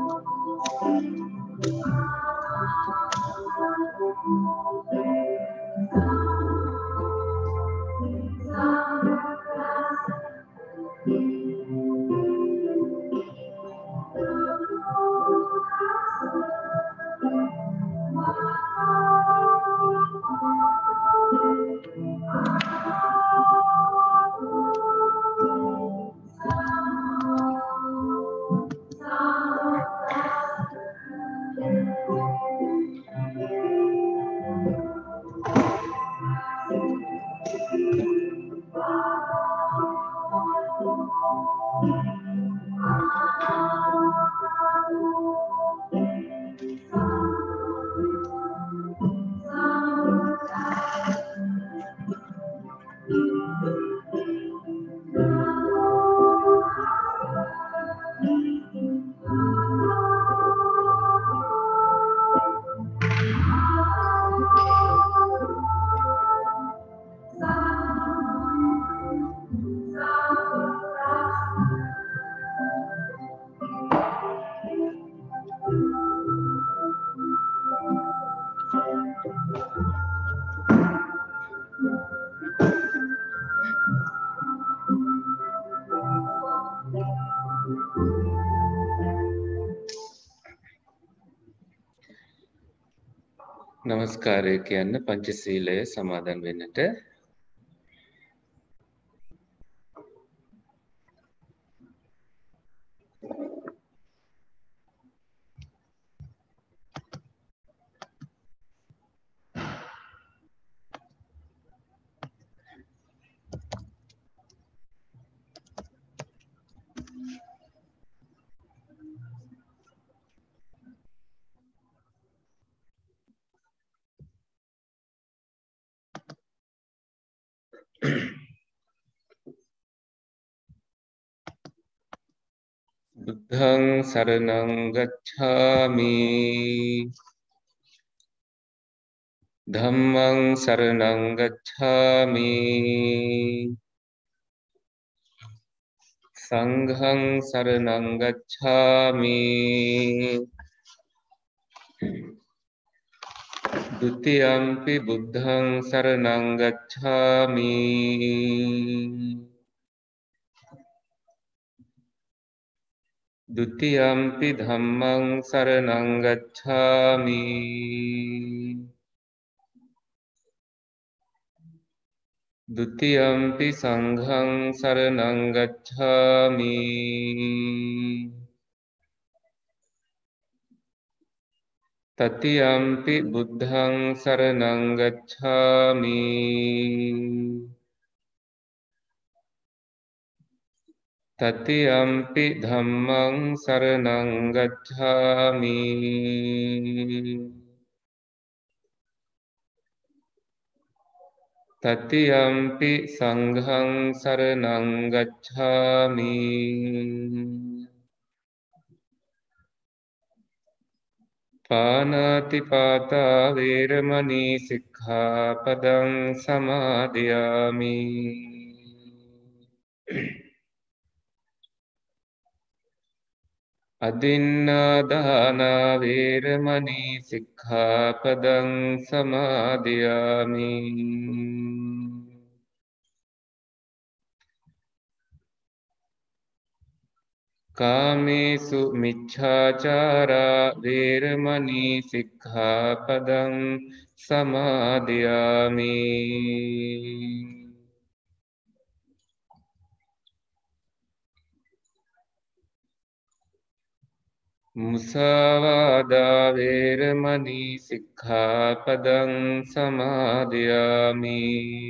නමස්කාරය කියන්න පංචශීලය සමාදන් වෙන්නට. බුද්ධං සරණං ගච්ඡාමි ධම්මං සරණං ගච්ඡාමි සංඝං සරණං ගච්ඡාමි ဒုတိယံ පි බුද්ධං සරණං ගච්ඡාමි Dutiyampi dhammang saranang gacchami Dutiyampi sanghang saranang gacchami Tatiyampi buddhang saranang gacchami Tatiyampi dhammang saranang gacchami Tatiyampi sanghang saranang gacchami Panatipata veramani sikkhapadang samadhiyami Adinādāna veramani sikkhapadang samadhiyami Kāmesu miccācārā veramani sikkhapadang samadhiyami Musāvādā veramani sikkhapadang samadhiyami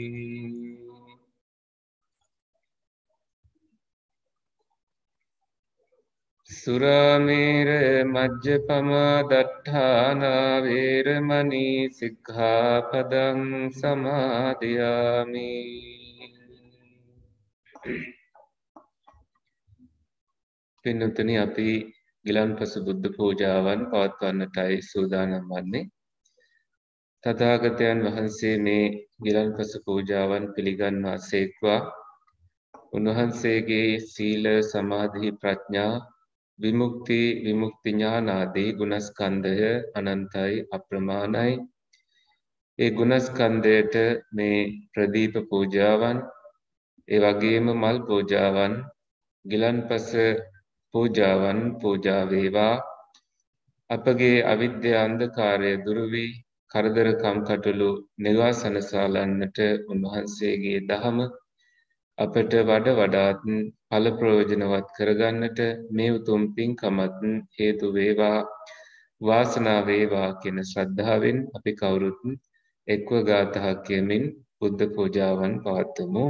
Suramera majjapama daṭṭhāna veramani sikkhapadang samadhiyami පින්නතුනි අපි ගිලන්පස බුද්ධ පූජාවන් පවත්වන්නටයි සූදානම් වන්නේ. තථාගතයන් වහන්සේ මේ ගිලන්පස පූජාවන් පිළිගන්වා සේක්වා. උන්වහන්සේගේ සීල සමාධි ප්‍රඥා විමුක්ති විමුක්ති ඥානාදී ගුණස්කන්ධය අනන්තයි අප්‍රමාණයි. ඒ ගුණස්කන්ධයට මේ ප්‍රදීප පූජාවන්, ඒ වගේම මල් පූජාවන්, ගිලන්පස පූජාවන් පූජා වේවා. අපගේ අවිද්‍යා අන්ධකාරය දුරු වී කරදර කම්කටොළු නිවා සනසාලන්නට උන්වහන්සේගේ දහම අපට වඩ වඩාත් ඵල ප්‍රයෝජනවත් කරගන්නට මේ උතුම් පින්කමත් හේතු වේවා, වාසනාව වේවා කියන ශ්‍රද්ධාවෙන් අපි කවුරුත් එක්ව ගාථා කියමින් බුද්ධ පූජාවන් පවත්වමු.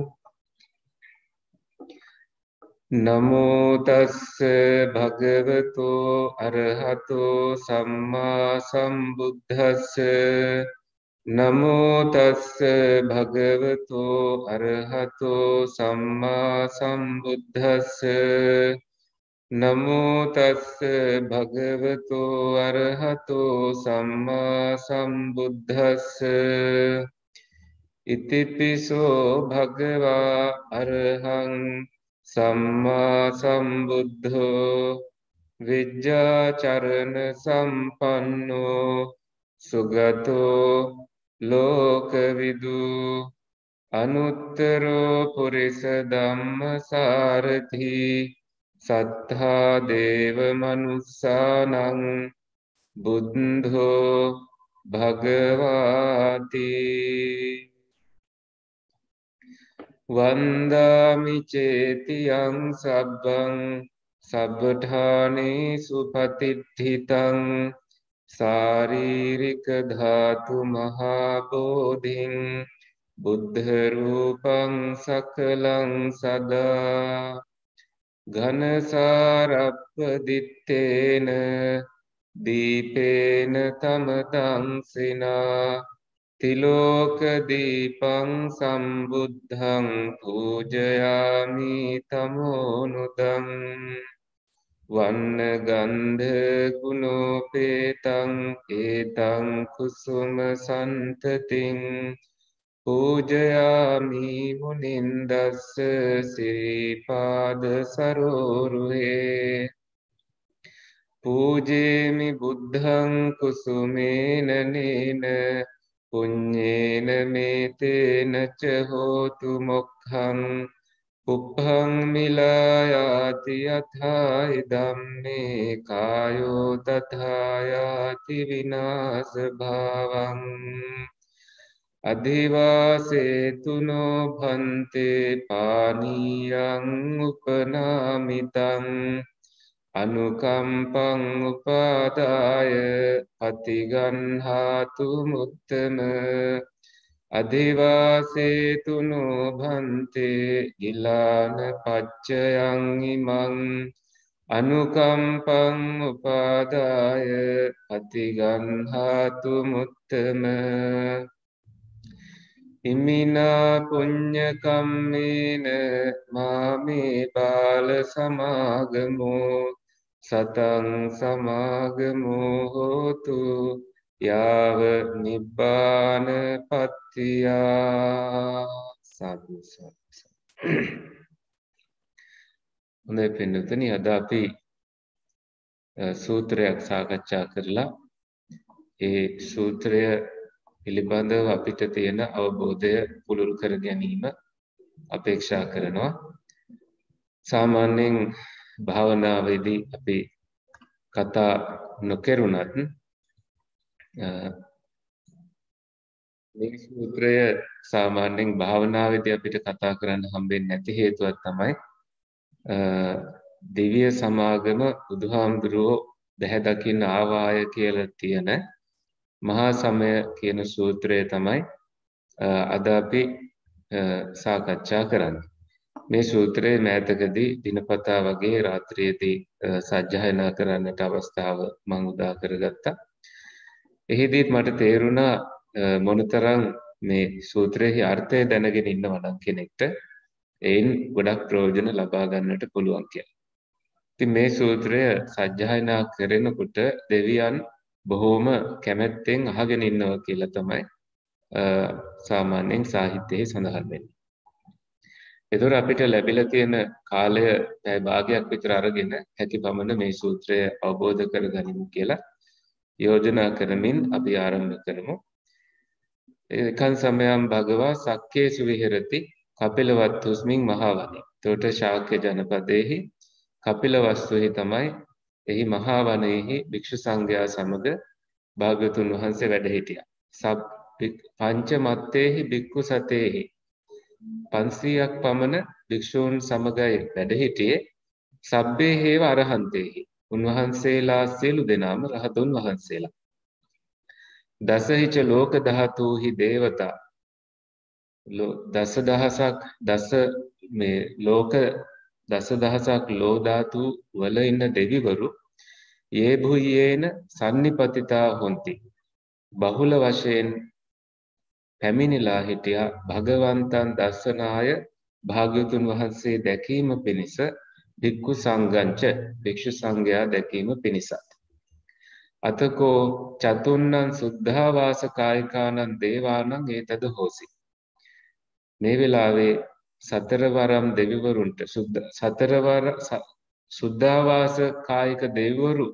නමෝ තස්ස භගවතෝ අරහතෝ සම්මා සම්බුද්දස්ස. නමෝ තස්ස භගවතෝ අරහතෝ සම්මා සම්බුද්දස්ස. නමෝ තස්ස භගවතෝ අරහතෝ සම්මා සම්බුද්දස්ස. ඉතිපිසෝ භගවා අරහං සම්මා සම්බුද්ධෝ විජ්ජාචරණ සම්පන්නෝ සුගතෝ ලෝකවිදු අනුත්තරෝ පුරිස ධම්මසාරථි සත්තා දේව මනුස්සානං බුද්ධෝ භගවාති. වන්දාමි චේතියං සබ්බං සබ්බඨානේ සුපතිට්ඨිතං සාරීරික ධාතු මහා බෝධින් බුද්ධ රූපං සකලං සදා ඝනසාරප්පදිත්තේන දීපේන තමදංසිනා තිලෝක දීපං සම්බුද්ධං පූජයාමි තමෝනුදං වන්න ගන්ධ ගුණෝපේතං ඒතං කුසුම සන්තතින් පූජයාමි මුනින්දස්ස සිරිපාද සරෝරුහේ පූජේමි බුද්ධං කුසුමේන නේන පුඤ්ඤේන මේතේන ච හෝතු මොක්ඛං පුප්පං මිලායාති යථා ධම්මේ කායෝ තථායාති විනාශ භාවං අධිවාසේතුනෝ භන්තේ පානීයං උපනාමිතං අනුකම්පං උපාදාය පතිගන්හාතු මුත්තම අධිවාසේතුනෝ භන්තේ ගිලාන පච්චයං ඉමං අනුකම්පං උපාදාය පතිගන්හාතු මුත්තම ඉමිනා පුඤ්ඤ කම්මේන මාමේ බාල සමාගමෝ සතං සමාගමෝ හෝතු යාව නිබ්බාන පත්තියා. සාදු සාදු. හොඳයි පින්නතුනි, අද අපි සූත්‍රයක් සාකච්ඡා කරලා ඒ සූත්‍රය පිළිබඳව අපිට තියෙන අවබෝධය පුළුල් කර ගැනීම අපේක්ෂා කරනවා. සාමාන්‍යයෙන් භාවනාවේදී අපි කතා නොකරුණත් මේ සූත්‍රය සාමාන්‍යයෙන් භාවනාවේදී අපිට කතා කරන්න හම්බෙන්නේ නැති හේතුවක් තමයි දිව්‍ය සමාගම බුදුහාමුදුරුවෝ දැහැ දකින්න ආවාය කියලා තියෙන මහා සමය කියන සූත්‍රය තමයි අද අපි සාකච්ඡා කරන්නේ. මේ සූත්‍රයේ මෑතකදී දිනපතා වගේ රාත්‍රියේදී සජ්ජායනා කරන්නට අවස්ථාව මම උදා කරගත්තා. එහිදීත් මට තේරුණා මොනතරම් මේ සූත්‍රයේ අර්ථය දැනගෙන ඉන්නවා නම් කෙනෙක්ට එයින් ගොඩක් ප්‍රයෝජන ලබා ගන්නට පුළුවන් කියලා. ඉතින් මේ සූත්‍රය සජ්ජායනා කරනකොට දෙවියන් බොහෝම කැමැත්තෙන් අහගෙන ඉන්නවා කියලා තමයි සාමාන්‍යයෙන් සාහිත්‍යයේ සඳහන් වෙන්නේ. ඒතර අපිට ලැබිලා තියෙන කාලය පැය භාගයක් විතර අරගෙන හැකි පමණ මේ සූත්‍රය අවබෝධ කරගනිමු කියලා යෝජනා කරමින් අපි ආරම්භ කරමු. එකං සමයං භගවා සක්කේසු විහෙරති කපිලවස්තුස්මින් මහවනේ. එතකොට ශාක්‍ය ජනපදයේහි කපිලවස්තුහි තමයි එහි මහවනයේහි භික්ෂු සංඝයා සමග භාග්‍යවතුන් වහන්සේ වැඩ හිටියා. පංච මත්තේහි භික්ඛු සතේහි 500ක් පමණ භික්ෂූන් සමගයි වැඩ හිටියේ. සබ්බේ හේව අරහන්තේහි. උන්වහන්සේලා සියලු දෙනාම රහතුන් වහන්සේලා. දසහිච ලෝක ධාතුහි දේවතා දසදහසක් ලෝ ධාතු වල ඉන්න දෙවිවරු යේ භුයේන සම්නිපතිතා හොಂತಿ බහුල වශයෙන් පැමිණිලා හිටියා භගවන්තං දස්සනාය භාග්‍යවතුන් වහන්සේ දැකීම පිණිස භික්ඛු සංඝංච භික්ෂු සංඝයා දැකීම පිණිසත් අතකෝ චතුන්නං සුද්ධාවාස කායිකානං දේවානං ඒතද හෝසි මේ වෙලාවේ සතරවරම් දෙවිවරුන්ට සුද්ධාවාස කායික දෙවිවරු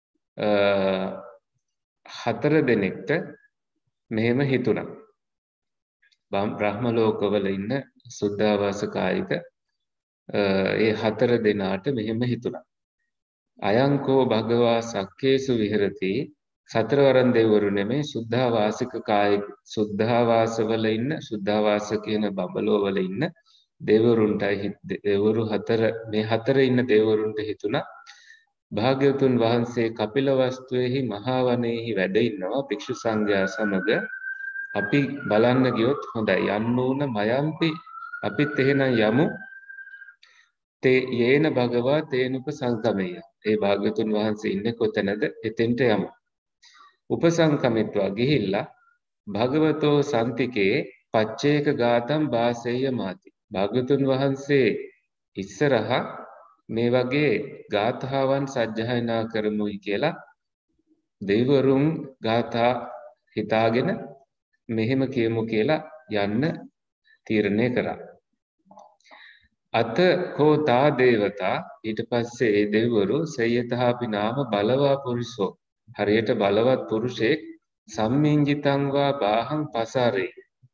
4 දෙනෙක්ට මෙහෙම හිතුණා. බ්‍රහ්ම ලෝකවල ඉන්න සුද්ධාවාස කායික ඒ 4 දෙනාට මෙහෙම හිතුණා. අයංකෝ භගවා සක්කේසු විහෙරති සතරවරන් දෙවිවරු නෙමේ සුද්ධාවාසික කායික සුද්ධාවාසවල ඉන්න සුද්ධාවාස කියන බඹලෝ වල ඉන්න දෙවිවරුන්ටයි දෙවිවරු 4 මේ 4 ඉන්න දෙවිවරුන්ට හිතුණා භාග්‍යවතුන් වහන්සේ කපිලවස්තුවේහි මහා වනයේහි වැඩ ඉන්නවා භික්ෂු සංඝයා සමග අපි බලන්න ගියොත් හොඳයි යන්න ඕන මයම්පි අපිත් එහෙනම් යමු තේ යේන භගවා තේනුප සංකමෙය ඒ භාග්‍යවතුන් වහන්සේ ඉන්නේ කොතැනද එතෙන්ට යමු උපසංකමිත්වා ගිහිල්ලා භගවතෝ සන්තිකේ පච්චේක ගාතම් වාසෙය මාති භාග්‍යවතුන් වහන්සේ ඉස්සරහා මේ වගේ ගාථාවන් සජ්ජායනා කරමුයි කියලා දෙවිවරුන් ගාථා හිතාගෙන මෙහෙම කියමු කියලා යන්න තීරණය කරා. අත කෝ තා දේවතා ඊට පස්සේ ඒ දෙවිවරු සයතහාපි නාම බලවා පුරුෂෝ හරියට බලවත් පුරුෂයෙක් සම්මිංජිතං වා බාහං පසාරේ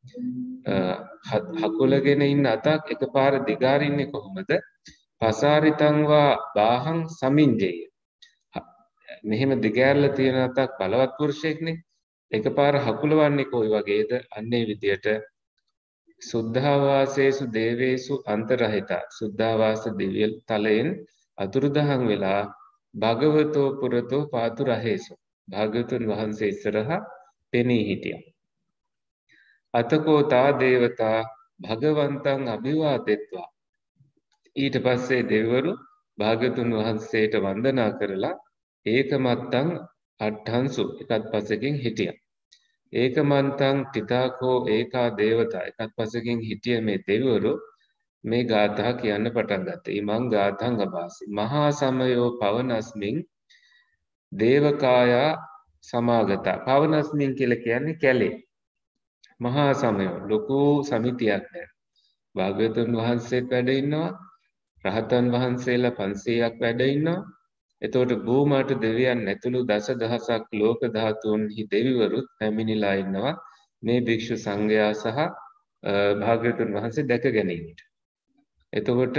හකුලගෙන ඉන්න අතක් එකපාර දිගාරින්නේ කොහොමද පසාරිතං වා බාහං සමිංජය මෙහෙම දිගෑරලා තියෙන අතක් බලවත් පුරුෂයෙක්නේ එකපාර හකුලවන්නේ කොයි වගේද අන්නේ විදියට සුද්ධාවාසේසු දේවේසු අන්තරහිතා සුද්ධාවාස දිව්‍ය තලයෙන් අතුරුදහන් වෙලා භගවතෝ පුරතෝ පාතු රහේසු භාග්‍යවතුන් වහන්සේ ඉස්සරහා පෙනී හිටියා. අතකෝ තා දේවතා භගවන්තං අභිවාදෙත්වා ඊට පස්සේ දෙවිවරු භාග්‍යවතුන් වහන්සේට වන්දනා කරලා ඒකමත්තං අට්ඨංසු එකත් පසකින් හිටියා. ඒකමන්තං තිතාකෝ ඒකා දේවතා එකත් පසකින් හිටිය මේ දෙවිවරු මේ ගාථා කියන්න පටන් ගත්තා. ඊමං ගාථං අභාසි මහා සමයෝ පවනස්මින් දේවකායා සමාගතා. පවනස්මින් කියලා කියන්නේ කැලේ. මහා සමයෝ ලොකු සමිතියක් දැන්. භාග්‍යවතුන් වහන්සේත් වැඩ ඉන්නවා. රහතන් වහන්සේලා 500ක් වැඩ ඉන්නවා. එතකොට භූමාට දෙවියන් ඇතුළු දසදහසක් ලෝක ධාතුන්හි දෙවිවරුත් පැමිණිලා ඉන්නවා මේ භික්ෂු සංඝයා සහ භාග්‍යවතුන් වහන්සේ දැක ගැනීමට. එතකොට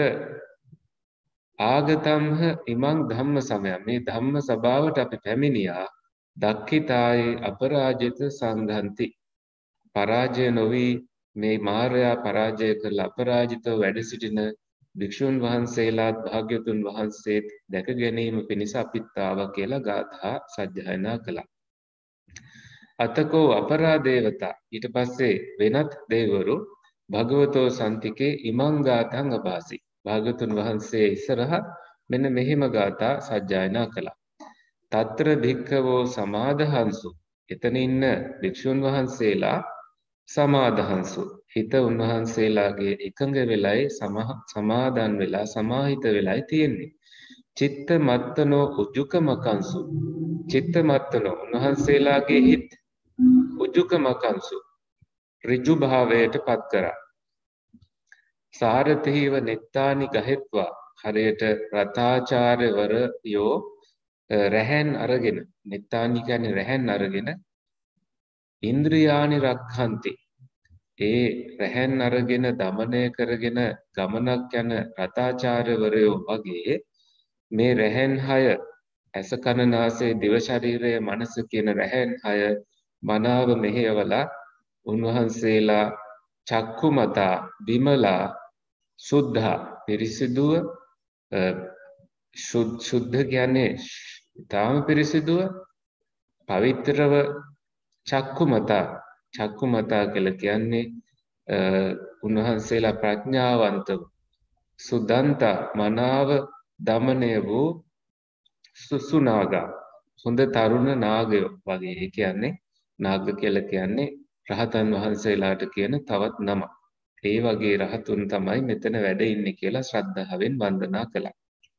ආගතම්හ ඉමං ධම්ම සමයං මේ ධම්ම සභාවට අපි පැමිණියා දක්ඛිතායේ අපරාජිත සංඝන්ති පරාජය නොවි මේ මාරයා පරාජය කරලා අපරාජිතව වැඩ සිටින භික්ෂුන් වහන්සේලාත් භාග්‍යවතුන් වහන්සේත් දැක ගැනීම පිණිස අපිත් ආවා කියලා ගාථා සජ්ජායනා කළා. අතකෝ අපරාදේවතා ඊට පස්සේ වෙනත් දෙවිවරු භගවතෝ සන්තිකේ ඉමං ගාථං අභාසි භාග්‍යවතුන් වහන්සේ ඉස්සරහා මෙන්න මෙහිම ගාථා සජ්ජායනා කළා. తත්‍ර භික්ඛවෝ සමාදහංසු එතන ඉන්න භික්ෂුන් වහන්සේලා සමාදහංසු හිත උන්වහන්සේලාගේ එකඟ වෙලයි සමාදන් වෙලා සමාහිත වෙලයි තියෙන්නේ. චිත්ත මත්තනෝ උජුකමකංසු චිත්ත මත්තනෝ උන්වහන්සේලාගේ හිත උජුකමකංසු ඍජු භාවයට පත් කරා. සාරතීව නෙත්තානි ගහෙත්වා හරියට රතාචාර්යවරයෝ රැහැන් අරගෙන නෙත්තානි කියන්නේ රැහැන් අරගෙන ඉන්ද්‍රියානි රක්ඛන්ති ඒ රැහැන් අරගෙන দমনය කරගෙන ගමනක් යන රතාචාර්යවරයෝ වගේ මේ රැහැන් 6 ඇස කන නාසය දිව ශරීරය මනස කියන රැහැන් 6 මනාව මෙහෙයවලා උන්වහන්සේලා චක්කුමතා බිමලා සුද්ධා පිරිසිදුව සුද්ධ කියන්නේ ඊටාම පිරිසිදුව පවිත්‍රව චක්කුමතා කියලා කියන්නේ උන්වහන්සේලා ප්‍රඥාවන්තව සුදන්තා මනාව දමනය වූ සුසුනාගා හොඳ තරුණ නාගයෝ වගේ. ඒ කියන්නේ නාග කියලා කියන්නේ රහතන් වහන්සේලාට කියන තවත් නමක්. ඒ වගේ රහතුන් තමයි මෙතන වැඩ ඉන්නේ කියලා ශ්‍රද්ධාවෙන් වන්දනා කළා.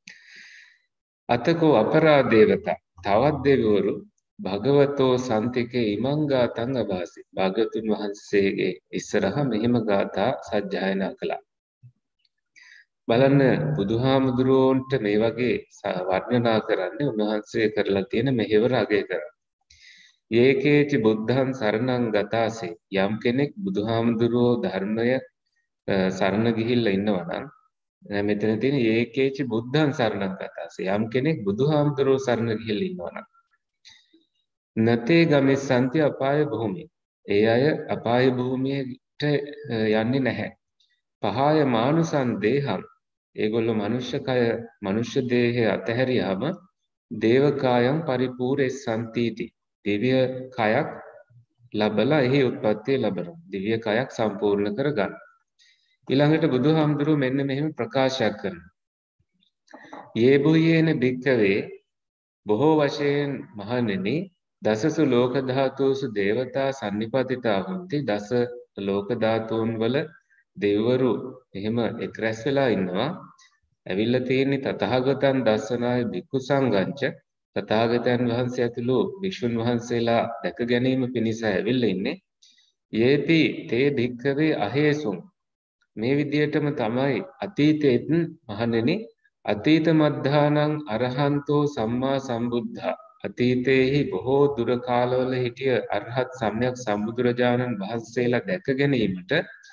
අතකෝ අපරාදේවතා තවත් දෙවිවරු භගවතෝ සන්තිකේ ඉමංගාතං අභාසි. භාගතුන් වහන්සේගේ ඉස්සරහා මෙහිම ගාථා සජ්ජායනා කළා. බලන්න බුදුහාමුදුරුවන්ට මේ වගේ වර්ණනා කරන්නේ උන්වහන්සේ කරලා තියෙන මෙහෙවර අගය කරා. යේකේචි බුද්ධං සරණං ගතාසේ යම් කෙනෙක් බුදුහාමුදුරුවෝ ධර්මය සරණ ගිහිල්ලා ඉන්නවා නම් මෙතන තියෙන යේකේචි බුද්ධං සරණං ගතාසේ යම් කෙනෙක් බුදුහාමුදුරුවෝ සරණ ගිහිල්ලා ඉන්නවා නම් නතේ ගමිස්සන්ති අපාය භූමිය. ඒ අය අපාය භූමියට යන්නේ නැහැ. පහාය මානුසං දේහං ඒගොල්ලෝ මනුෂ්‍ය දේහය අතහැරියාම දේවකායන් පරිපූර්ණෙස්සන්තිති. දිව්‍ය කයක් ලබලා එහි උත්පත්තිය ලබනවා. දිව්‍ය කයක් සම්පූර්ණ කරගන්න. ඊළඟට බුදුහාමුදුරුවෝ මෙන්න මෙහෙම ප්‍රකාශයක් කරනවා. යේ බුයේන භික්ඛවේ බොහෝ වශයෙන් මහණෙනි දසසු ලෝක ධාතුසු දේවතා සම්නිපතිතා හොಂತಿ. දස ලෝක ධාතුන් වල දෙවිවරු එහෙම එක් රැස් වෙලා ඉන්නවා. ඇවිල්ලා තියෙන්නේ තථාගතයන් දස්සනාය භික්ඛු සංඝංච තථාගතයන් වහන්සේ ඇතුළු වික්ෂුන් වහන්සේලා දැක ගැනීම පිණිස ඇවිල්ලා ඉන්නේ. යේපි තේ භික්ඛවේ අහේසුම් මේ විදියටම තමයි අතීතයේත් මහණෙනි අතීත මද්ධානං අරහන්තෝ සම්මා සම්බුද්ධා අතීතයේහි බොහෝ දුර කාලවල හිටිය අරහත් සම්්‍යක් සම්බුදුරජාණන් වහන්සේලා දැක ගැනීමට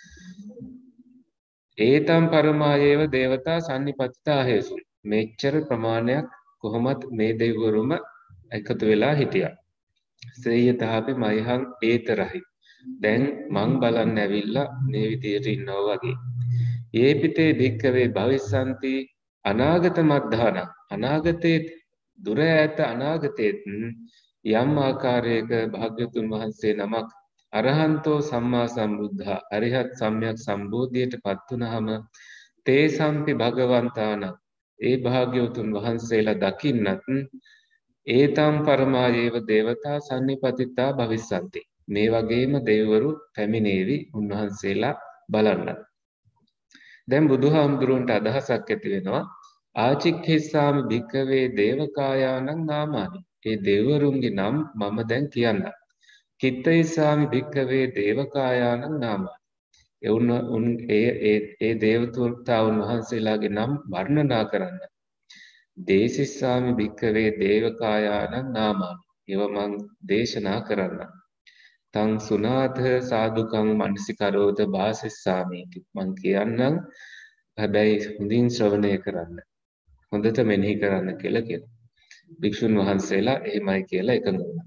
ඒතම් පරමායේව දේවතා සම්නිපතිතා හේසු මෙච්චර ප්‍රමාණයක් කොහොමත් මේ දෙවිවරුම එකතු වෙලා හිටියා. සේයතාපි මයහං ඒතරහි දැන් මං බලන්න ඇවිල්ලා මේ විදියට ඉන්නවා වගේ. ඒ පිටේ භික්කවේ භවිස්සන්ති අනාගත මද්ධාන අනාගතයේ දුර ඈත අනාගතයේ යම් ආකාරයක භාග්‍යතුන් වහන්සේ නමක් අරහන්තෝ සම්මා සම්බුද්ධා අරිහත් සම්්‍යක් සම්බෝධියට පත් වුනහම තේ සම්පි භගවන්තාන ඒ භාග්‍යවතුන් වහන්සේලා දකින්නත් ඒතම් පරමායේව දේවතා සම්නිපතිතා භවිස්සන්ති මේ වගේම දෙවිවරු පැමිණේවි උන්වහන්සේලා බලන්න. දැන් බුදුහාමුදුරුවන්ට අදහසක් ඇති වෙනවා ආචික්ඛේසාමි භික්ඛවේ දේවකායානං නාමානි. ඒ දෙවිවරුන්ගේ නම් මම දැන් කියන්නම්. කිත්තේසාමි භික්ඛවේ දේවකායානං නාමානි. ඒ දේවතුන්තාවුන් වහන්සේලාගේ නම් වර්ණනා කරන්න. දේසිස්සාමි භික්ඛවේ දේවකායානං නාමානි. ඒව මං දේශනා කරන්න. තං සුනාත සාදුකං මනසිකරෝත වාසිස්සාමි. මං කියන්නම් හැබැයි හොඳින් ශ්‍රවණය කරන්න. හොඳට මෙනෙහි කරන්න කියලා කියනවා. භික්ෂුන් වහන්සේලා එහෙමයි කියලා එකඟ වුණා.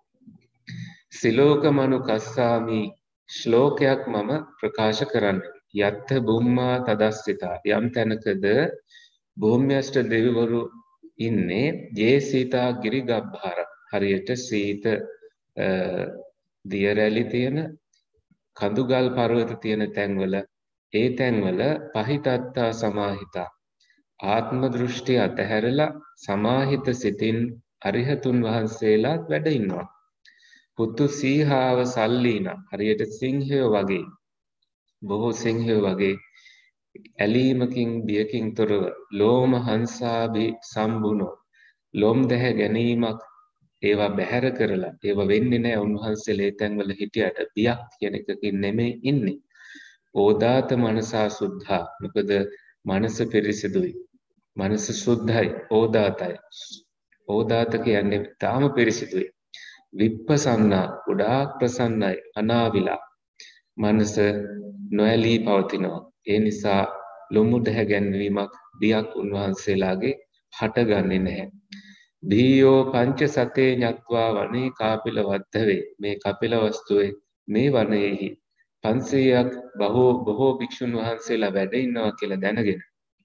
සිලෝකමනු කස්සාමි ශ්ලෝකයක් මම ප්‍රකාශ කරන්න. යත්ත බුම්මා තදස්සිතා යම් තැනකද භූම්‍යෂ්ට දෙවිවරු ඉන්නේ යේ සීතා ගිරිගබ්බාර හරියට සීත දිය රැලි තියෙන කඳුගල් පර්වත තියෙන තැන්වල ඒ තැන්වල පහිතත්තා සමාහිතා ආත්ම දෘෂ්ටි අතහැරලා සමාහිත සිතින් අරිහතුන් වහන්සේලාත් වැඩ ඉන්නවා. පුතු සීහාව සල්ලීන හරියට සිංහයෝ වගේ බොහෝ සිංහයෝ වගේ ඇලීමකින් බියකින් තොරව ලෝම හංසාභි සම්බුනෝ ලොම් දැහ ගැනීමක් ඒවා බැහැර කරලා ඒවා වෙන්නේ නැහැ උන්වහන්සේලා ඒ තැන්වල හිටියට බියක් කියන එකකින් නෙමෙයි ඉන්නේ. ඕදාත මනසා සුද්ධා. මොකද මනස පිරිසිදුයි. මනස සුද්ධයි, ඕදාතයි. ඕදාත කියන්නේ තාම පිරිසිදුයි. විප්පසන්නා ගොඩාක් ප්‍රසන්නයි, අනාවිලා. මනස නොඇලී පවතිනවා. ඒ නිසා ලොමු දැහැගැන්වීමක් බියක් උන්වහන්සේලාගේ හටගන්නේ නැහැ. දීයෝ පංච සතේ ඤත්වා වනේ කාපිල වද්ධවේ. මේ කපිල වස්තුවේ මේ වනයේහි 500ක් බොහෝ භික්ෂුන් වහන්සේලා වැඩ ඉන්නවා කියලා දැනගෙන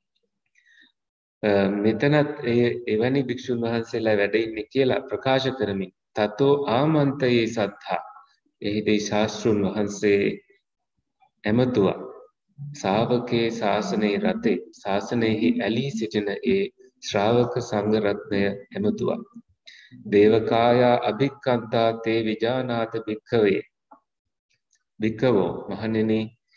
මෙතනත් එවැනි භික්ෂුන් වහන්සේලා වැඩ ඉන්නේ කියලා ප්‍රකාශ කරමින් තතෝ ආමන්තයේ සත්තා එහිදී ශාස්ත්‍රුන් වහන්සේ ඇමතුවා ශාවකේ ශාසනයේ රතේ ශාසනයෙහි ඇලී සිටින ඒ ශ්‍රාවක සංඝ රත්නය ඇමතුවා දේවකායා අභික්ඛන්තා තේ විජානාත භික්ඛවේ භික්ඛවෝ මහණෙනි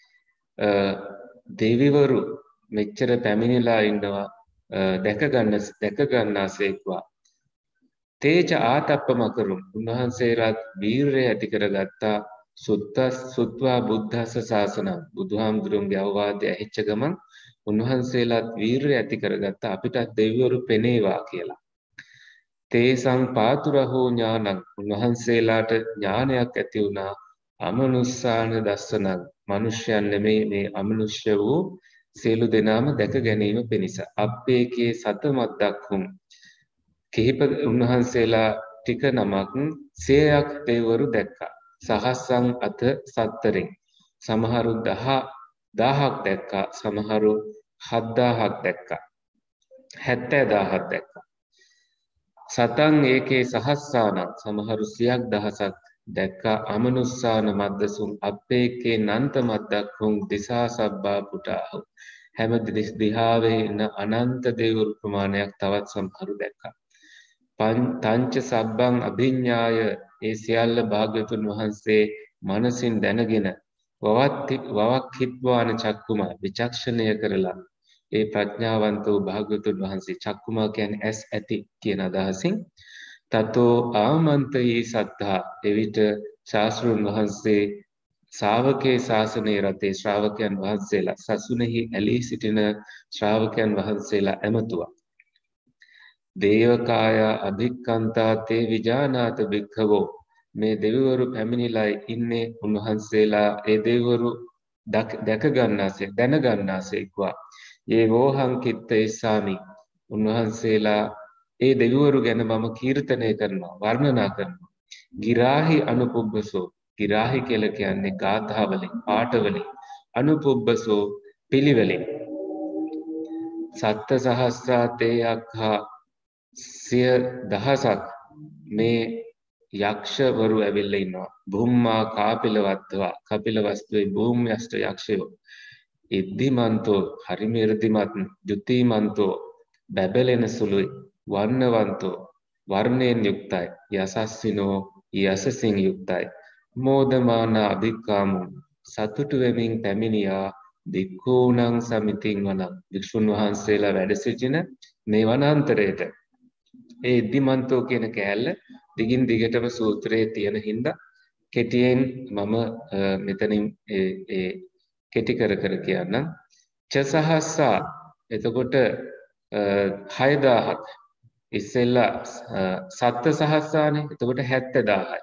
දෙවිවරු මෙච්චර පැමිණිලා ඉන්නවා දැක ගන්නාසේක්වා තේජ ආතප්පමකරුම් උන්වහන්සේලාත් වීරය ඇති කරගත්තා සුත්වා බුද්ධස්ස ශාසනං බුදුහාමුදුරුවන්ගේ අවවාදය ඇහිච්ච ගමන් උන්වහන්සේලාත් වීරය ඇති කරගත්තා අපිටත් දෙවිවරු පෙනේවා කියලා තේසං පාතුරහෝ ඥානං උන්වහන්සේලාට ඥානයක් ඇති වුණා අමනුස්සාන දස්සනං මනුෂ්‍යයන් නෙමෙයි මේ අමනුෂ්‍ය වූ සියලු දෙනාම දැක ගැනීම පිණිස අප්පේකේ සතමත් දක්හුම් කිහිප උන්වහන්සේලා ටික නමක් 100ක් දෙවිවරු දැක්කා සහස්සං අත සත්තරෙන් සමහරු 1000ක් දැක්කා සමහරු 7000ක් දැක්කා 70000ක් දැක්කා සතං ඒකේ සහස්සානං සමහරු 100ක් දහසක් දැක්කා අමනුස්සාන මද්දසුන් අප්පේකේ නන්ත මද්දක්හුම් දිසා සබ්බා පුටාහු හැම දිහාවේ ඉන්න අනන්ත දෙවිවරු ප්‍රමාණයක් තවත් සමහරු දැක්කා තංච සබ්බං අභිඤ්ඤාය ඒ සියල්ල භාග්‍යවතුන් වහන්සේ මනසින් දැනගෙන වවක් හිත්වාන චක්කුමා විචක්ෂණය කරලා ඒ ප්‍රඥාවන්ත වූ භාග්‍යවතුන් වහන්සේ චක්කුමා කියන්නේ ඇස් ඇති කියන අදහසින් තතෝ ආමන්තයේ සත්තා එවිට ශාස්ත්‍රුන් වහන්සේ ශාවකේ ශාසනයේ රතේ ශ්‍රාවකයන් වහන්සේලා සසුනේහි ඇලී සිටින ශ්‍රාවකයන් වහන්සේලා ඇමතුවා දේවකාය අභික්ඛන්තා තේ විජානාත භික්ඛවෝ මේ දෙවිවරු පැමිණිලා ඉන්නේ උන්වහන්සේලා ඒ දෙවිවරු දැක ගන්නාසේ දැන ගන්නාසේක්වා ඒ වෝහං කිත්තේසාමි උන්වහන්සේලා ඒ දෙවිවරු ගැන මම කීර්තනය කරනවා වර්ණනා කරනවා ගිරාහි අනුපුබ්බසෝ ගිරාහි කියලා කියන්නේ ගාථාවලින් පාඨවලින් අනුපුබ්බසෝ පිළිවෙලින් සත්ත සහස්‍රාතේ අක්ඛා 100,000ක් මේ යක්ෂවරු ඇවිල්ලා ඉන්නවා බුම්මා කාපිලවත්වා කපිලවස්තුවේ භූම්‍යෂ්ට යක්ෂයෝ ඉද්ධිමන්තෝ හරිම 이르දිමත් ජුතිමන්තෝ බැබලෙන සුළුයි වර්ණවන්තෝ වර්ණයෙන් යුක්තයි යසස්සිනෝ යසසින් යුක්තයි මෝදමාන අභික්කාමු සතුටු වෙමින් පැමිණියා දික්ඛූණං සමිතින් වනං වික්ෂුන් වහන්සේලා වැඩ සිටින මේ වනාන්තරයට ඒ ඉද්ධිමන්තෝ කියන කෑල්ල දිගින් දිගටම සූත්‍රයේ තියෙන හින්දා කෙටියෙන් මම මෙතනින් ඒ කෙටි කර කියන්නම් චසහස්සා එතකොට 6000ක් ඉස්සෙල්ලා සත්ත සහස්සානේ එතකොට 70000යි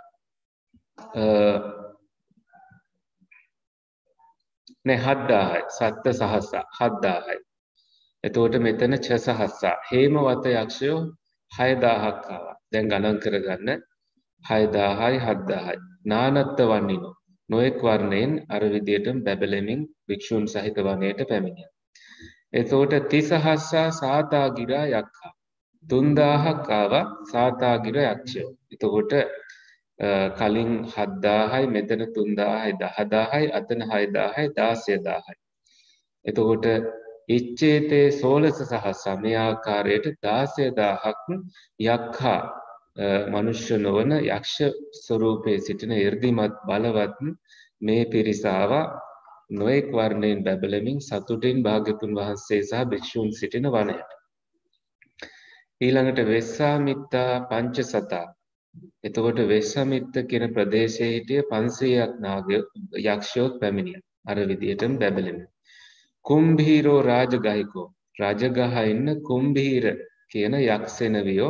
නේ 7000යි සත්ත සහස්සා 7000යි එතකොට මෙතන චසහස්සා හේමවත යක්ෂයෝ 6000ක් ආවා දැන් ගණන් කරගන්න 6000යි 7000යි නානත්ත වන්නිනෝ නොඑක් වර්ණයෙන් අර විදියටම බැබලෙමින් වික්ෂුන් සහිත වනයේට පැමිණියා. එතකොට 30000 සාතාගිරා යක්ඛා 3000ක් ආවා සාතාගිර යක්ෂයෝ. එතකොට කලින් 7000යි මෙතන 3000යි 10000යි අතන 6000යි 16000යි. එතකොට ඉච්ඡේතේ 16000 මේ ආකාරයට 16000ක් යක්ඛා මනුෂ්‍ය නොවන යක්ෂ ස්වරූපයේ සිටින 이르දිමත් බලවත් මේ පිරිසාව නොඑක් වර්ණයෙන් බැබලමින් සතුටින් භාග්‍යතුන් වහන්සේ සහ භික්ෂූන් සිටින වනයට. ඊළඟට වෙස්සාමිත්තා පංචසතා. එතකොට වෙස්සාමිත්ත කියන ප්‍රදේශයේ හිටිය 500ක් නාග යක්ෂයෝ පැමිණියා. අර විදියටම බැබලෙනවා. කුම්භීරෝ රාජගහිකෝ රජගහ ඉන්න කුම්භීර කියන යක්ෂෙනවියෝ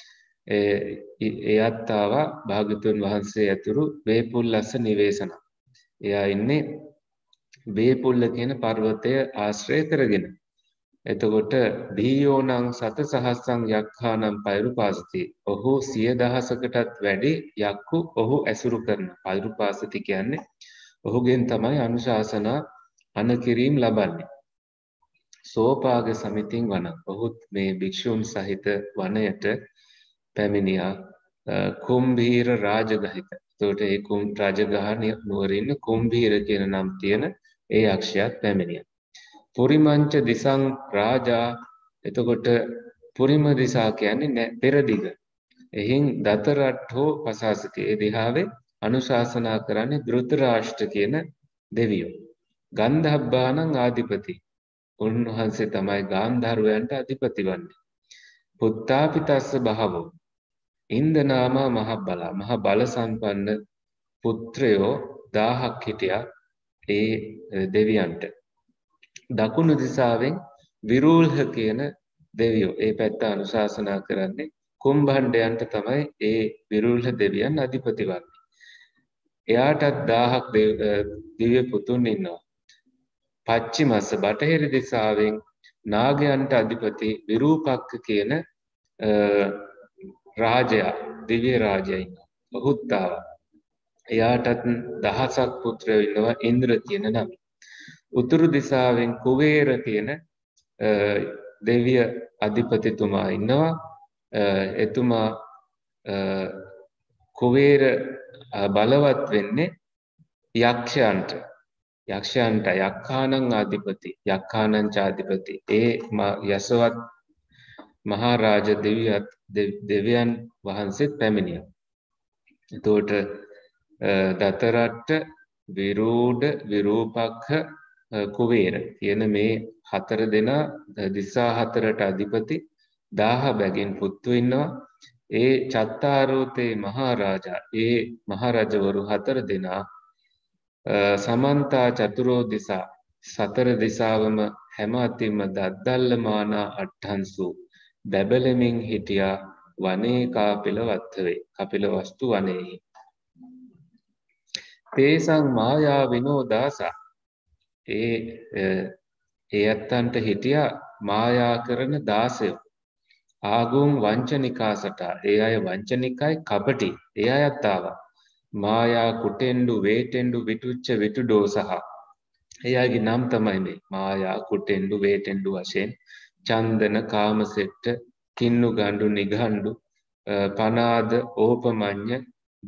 එයත් ආවා භාග්‍යවතුන් වහන්සේ ඇතුළු වේපුල්ලස්ස නිවේසන. එයා ඉන්නේ වේපුල්ල කියන පර්වතය ආශ්‍රය කරගෙන. එතකොට දීයෝනං සත සහස්සං යක්ඛානම් පෛරුපාසති. ඔහු 100,000කටත් වැඩි යක්කු ඔහු ඇසුරු කරන. පෛරුපාසති කියන්නේ ඔහුගෙන් තමයි අනුශාසනා අනකිරීම ලබන්නේ. සෝපාග සමිතින් වන. ඔහුත් මේ භික්ෂූන් සහිත වනයට පැමිණියා කුම්භීර රාජගහික. එතකොට ඒ රාජගහ නුවර ඉන්න කුම්භීර කියන නම් තියෙන ඒ යක්ෂයාත් පැමිණියා. පුරිමංච දිසං රාජා. එතකොට පුරිම දිසා කියන්නේ පෙරදිග. එහින් දතරට්ඨෝ පසාසති. ඒ දිහාවේ අනුශාසනා කරන්නේ ධෘතරාෂ්ට්‍ර කියන දෙවියෝ. ගන්ධබ්බානං ආධිපති. උන්වහන්සේ තමයි ගාන්ධර්වයන්ට අධිපති වන්නේ. පුත්තාපිතස්ස බහවෝ. ඉන්දනාමා මහබලා. මහ බල සම්පන්න පුත්‍රයෝ 1000ක් හිටියා ඒ දෙවියන්ට. දකුණු දිසාවෙන් විරූල්හ කියන දෙවියෝ ඒ පැත්ත අනුශාසනා කරන්නේ කුම්භණ්ඩයන්ට තමයි ඒ විරූල්හ දෙවියන් අධිපති වන්නේ. එයාටත් 1000ක් දිව්‍ය පුතුන් ඉන්නවා. පච්චිමස්ස බටහිර දිසාවෙන් නාගයන්ට අධිපති විරූපක්ක කියන රාජයා දිව්‍ය රාජයා ඉන්නවා. ඔහුත් ආවා. එයාටත් 1000ක් පුත්‍රයෝ ඉන්නවා ඉන්ද්‍ර කියන නම. උතුරු දිසාවෙන් කුවේර කියන දෙවිය අධිපතිතුමා ඉන්නවා. එතුමා කුවේර බලවත් වෙන්නේ යක්ෂයන්ට. යක්ඛානං ආධිපති යක්ඛානං චාධිපති. ඒ යසවත් මහරජ දෙවියන් වහන්සේත් පැමිණියා. එතකොට දතරට්ට විරූඪ විරූපක්ඛ කුවේර කියන මේ 4 දෙනා දිසා 4ට අධිපති 1000 බැගින් පුත්තු ඉන්නවා. ඒ චත්තාරෝතේ මහරජා ඒ මහරජවරු 4 දෙනා සමන්තා චතුරෝ දිසා 4 දිසාවම හැම අතින්ම දද්දල්ලමානා අට්ඨන්සු බැබලෙමින් හිටියා වනේ කාපිලවත්තවේ කපිලවස්තු වනයේහි. තේසං මායා විනෝදාසා. ඒ ඇත්තන්ට හිටියා මායා කරන දාසයෝ. ආගුම් වංචනිකාසට. ඒ අය වංචනිකයි කපටි. ඒ අයත් ආවා. මායා කුටෙන්ඩු වේටෙන්ඩු විටුච්ච විටුඩෝසහ. ඒ අයගේ නම් තමයි මේ මායා කුටෙන්ඩු වේටෙන්ඩු වශයෙන් චන්දන කාමසෙට්ට කින්නු ගණ්ඩු නිගණ්ඩු පනාද ඕපමඤ්ඤ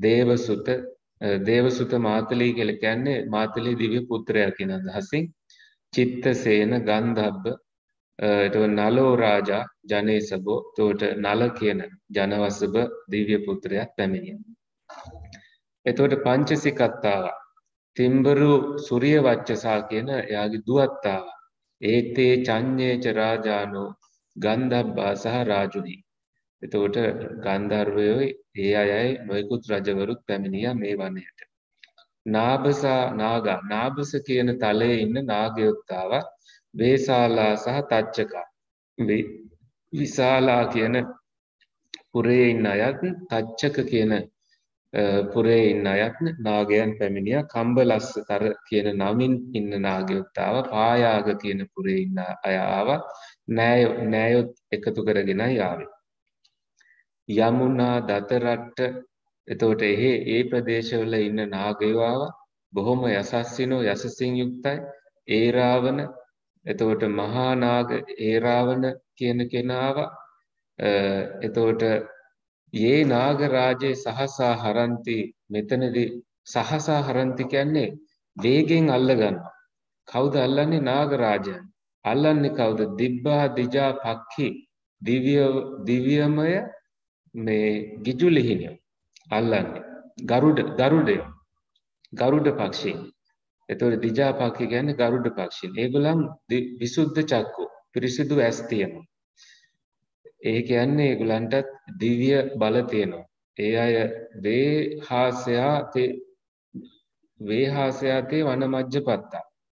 දේවසුත මාතලී කියලා කියන්නේ මාතලී දිව්‍ය පුත්‍රයා කියන අදහසින් චිත්තසේන ගන්ධබ්බ එතකොට නලෝ රාජා ජනේසබෝ එතකොට නල කියන ජනවසබ දිව්‍ය පුත්‍රයා පැමිණියා. එතකොට පංචසිකත්තාව තිම්බරු සූර්ය වච්චසා කියන එයාගේ දුවත් ආවා. ඒතේ චඤ්ඤේච රාජානෝ ගන්ධබ්බා සහ රාජුනි. එතකොට ගන්ධර්වයෝ ඒ අයයි නොයෙකුත් රජවරුත් පැමිණියා මේ වනයේට. නාභස කියන තලයේ ඉන්න නාගයොත් ආවා. වේසාලා සහ තච්චකා. විසාලා කියන පුරේ ඉන්න අයත් තච්චක කියන පුරේ ඉන්න අයත් නාගයන් පැමිණියා. කම්බලස්සතර කියන නමින් ඉන්න නාගයොත් ආවා. පායාග කියන පුරේ ඉන්න අය ආවා. නෑයොත් එකතු කරගෙනයි ආවේ. යමුනා දතරට්ට. එතකොට ඒ ප්‍රදේශවල ඉන්න නාගයෝ ආවා. බොහොම යසස්සිනෝ යසසින් යුක්තයි. ඒරාවන එතකොට මහා නාග ඒරාවන කියන කෙනාව එතකොට යේ නාග රාජේ සහසා හරන්ති. මෙතනදී සහසා හරන්ති කියන්නේ වේගෙන් අල්ල ගන්නවා. කවුද අල්ලන්නේ? නාග රාජයන්. අල්ලන්නේ කවුද? දිබ්බා දිජා පක්ඛි දිව්‍යමය මේ ගිජුලිහිනිය අල්ලන්නේ. ගරුඩ පක්ෂීන්. එතකොට දිජා පක්ඛි කියන්නේ ගරුඩ පක්ෂීන්. ඒගොල්ලන් විසුද්ධ චක්කු පිරිසිදු ඇස් තියෙනවා. ඒ කියන්නේ ඒගොල්ලන්ටත් දිව්‍ය බල තියෙනවා. ඒ අය වේහාසයාතේ වනමජ්ජපත්තා.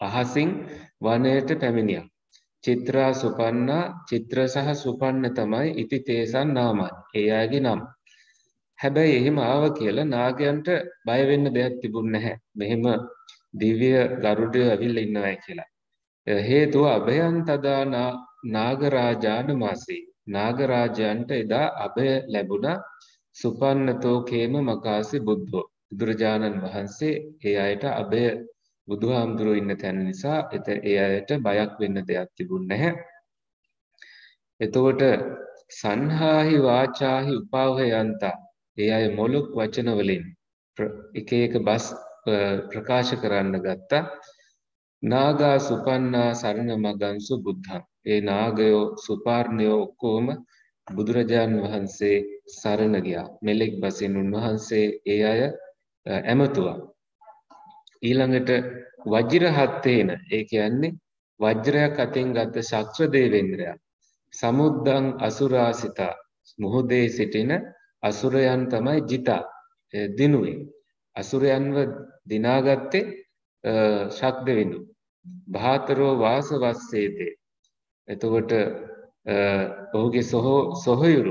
අහසින් වනයට පැමිණියා. චිත්‍රා සුපන්නා චිත්‍ර සහ සුපන්න තමයි ඉති තේසන් නාමයි. ඒ අයගේ නම්. හැබැයි එහෙම ආව කියලා නාගයන්ට බය වෙන්න දෙයක් තිබුණ නැහැ. මෙහෙම දිව්‍ය ගරුඩය ඇවිල්ලා ඉන්නවා කියලා. හේතුව අභයන් තදා නාගරාජාන මාසී. නාගරාජයන්ට එදා අභය ලැබුණා. සුපන්නතෝ කේම මකාසි බුද්ධෝ. බුදුරජාණන් වහන්සේ ඒ අයට අභය බුදුහාමුදුරුවෝ ඉන්න තැන නිසා ඒ අයට බයක් වෙන්න දෙයක් තිබුණ නැහැ. එතකොට සංහාහි වාචාහි උපාවයන්තා ඒ අය මොලොක් වචන වලින් එක එක බස් ප්‍රකාශ කරන්න ගත්තා. නාගා සුපන්නා සරණ මගන්සු බුද්ධං. ඒ නාගයෝ සුපාර්ණයෝ ඔක්කොම බුදුරජාන් වහන්සේ සරණ ගියා. මෙලෙක් බසින් උන්වහන්සේ ඒ අය ඇමතුවා. ඊළඟට වජිරහත්තේන ඒ කියන්නේ වජ්‍රයක් අතින් ගත්ත ශක්‍ර දේවේන්ද්‍රයා. සමුද්දං අසුරාසිතා මුහුදේ සිටින අසුරයන් තමයි ජිතා දිනුවේ. අසුරයන්ව දිනාගත්තේ ශක් දෙවිඳු. භාතරෝ වාසවස්සේතේ. එතකොට ඔහුගේ සොහොයුරු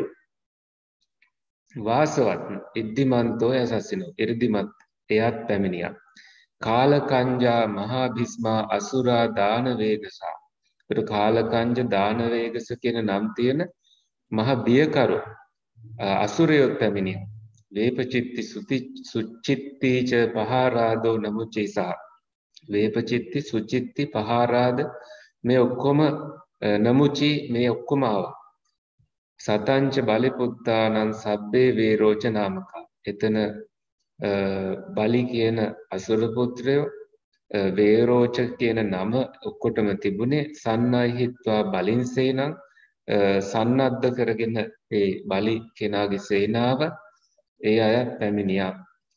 වාසවත් ඉද්ධිමන්තෝ යසස්සිනෝ ඉර්ධිමත් එයත් පැමිණියා. කාලකංජා මහා භිස්මා අසුරා දානවේගසා. ඒකට කාලකංජ දානවේගස කියන නම් තියෙන මහ බියකරු අසුරයොත් පැමිණියා. වේපචිත්ති සුචිත්තීච පහාරාදෝ නමුචේසා. වේපචිත්ති සුචිත්ති පහාරාද මේ ඔක්කොම නමුචි මේ ඔක්කොම ආවා. සතංච බලපුත්තානං සබ්බේ වේරෝච නාමකා. එතන බලි කියන අසුර පුත්‍රයෝ වේරෝච කියන නම ඔක්කොටම තිබුණේ සන්නයිහිත්වා බලින්සේනං සන්නද්ධ කරගෙන ඒ බලි කෙනාගේ සේනාව ඒ අය පැමිණියා.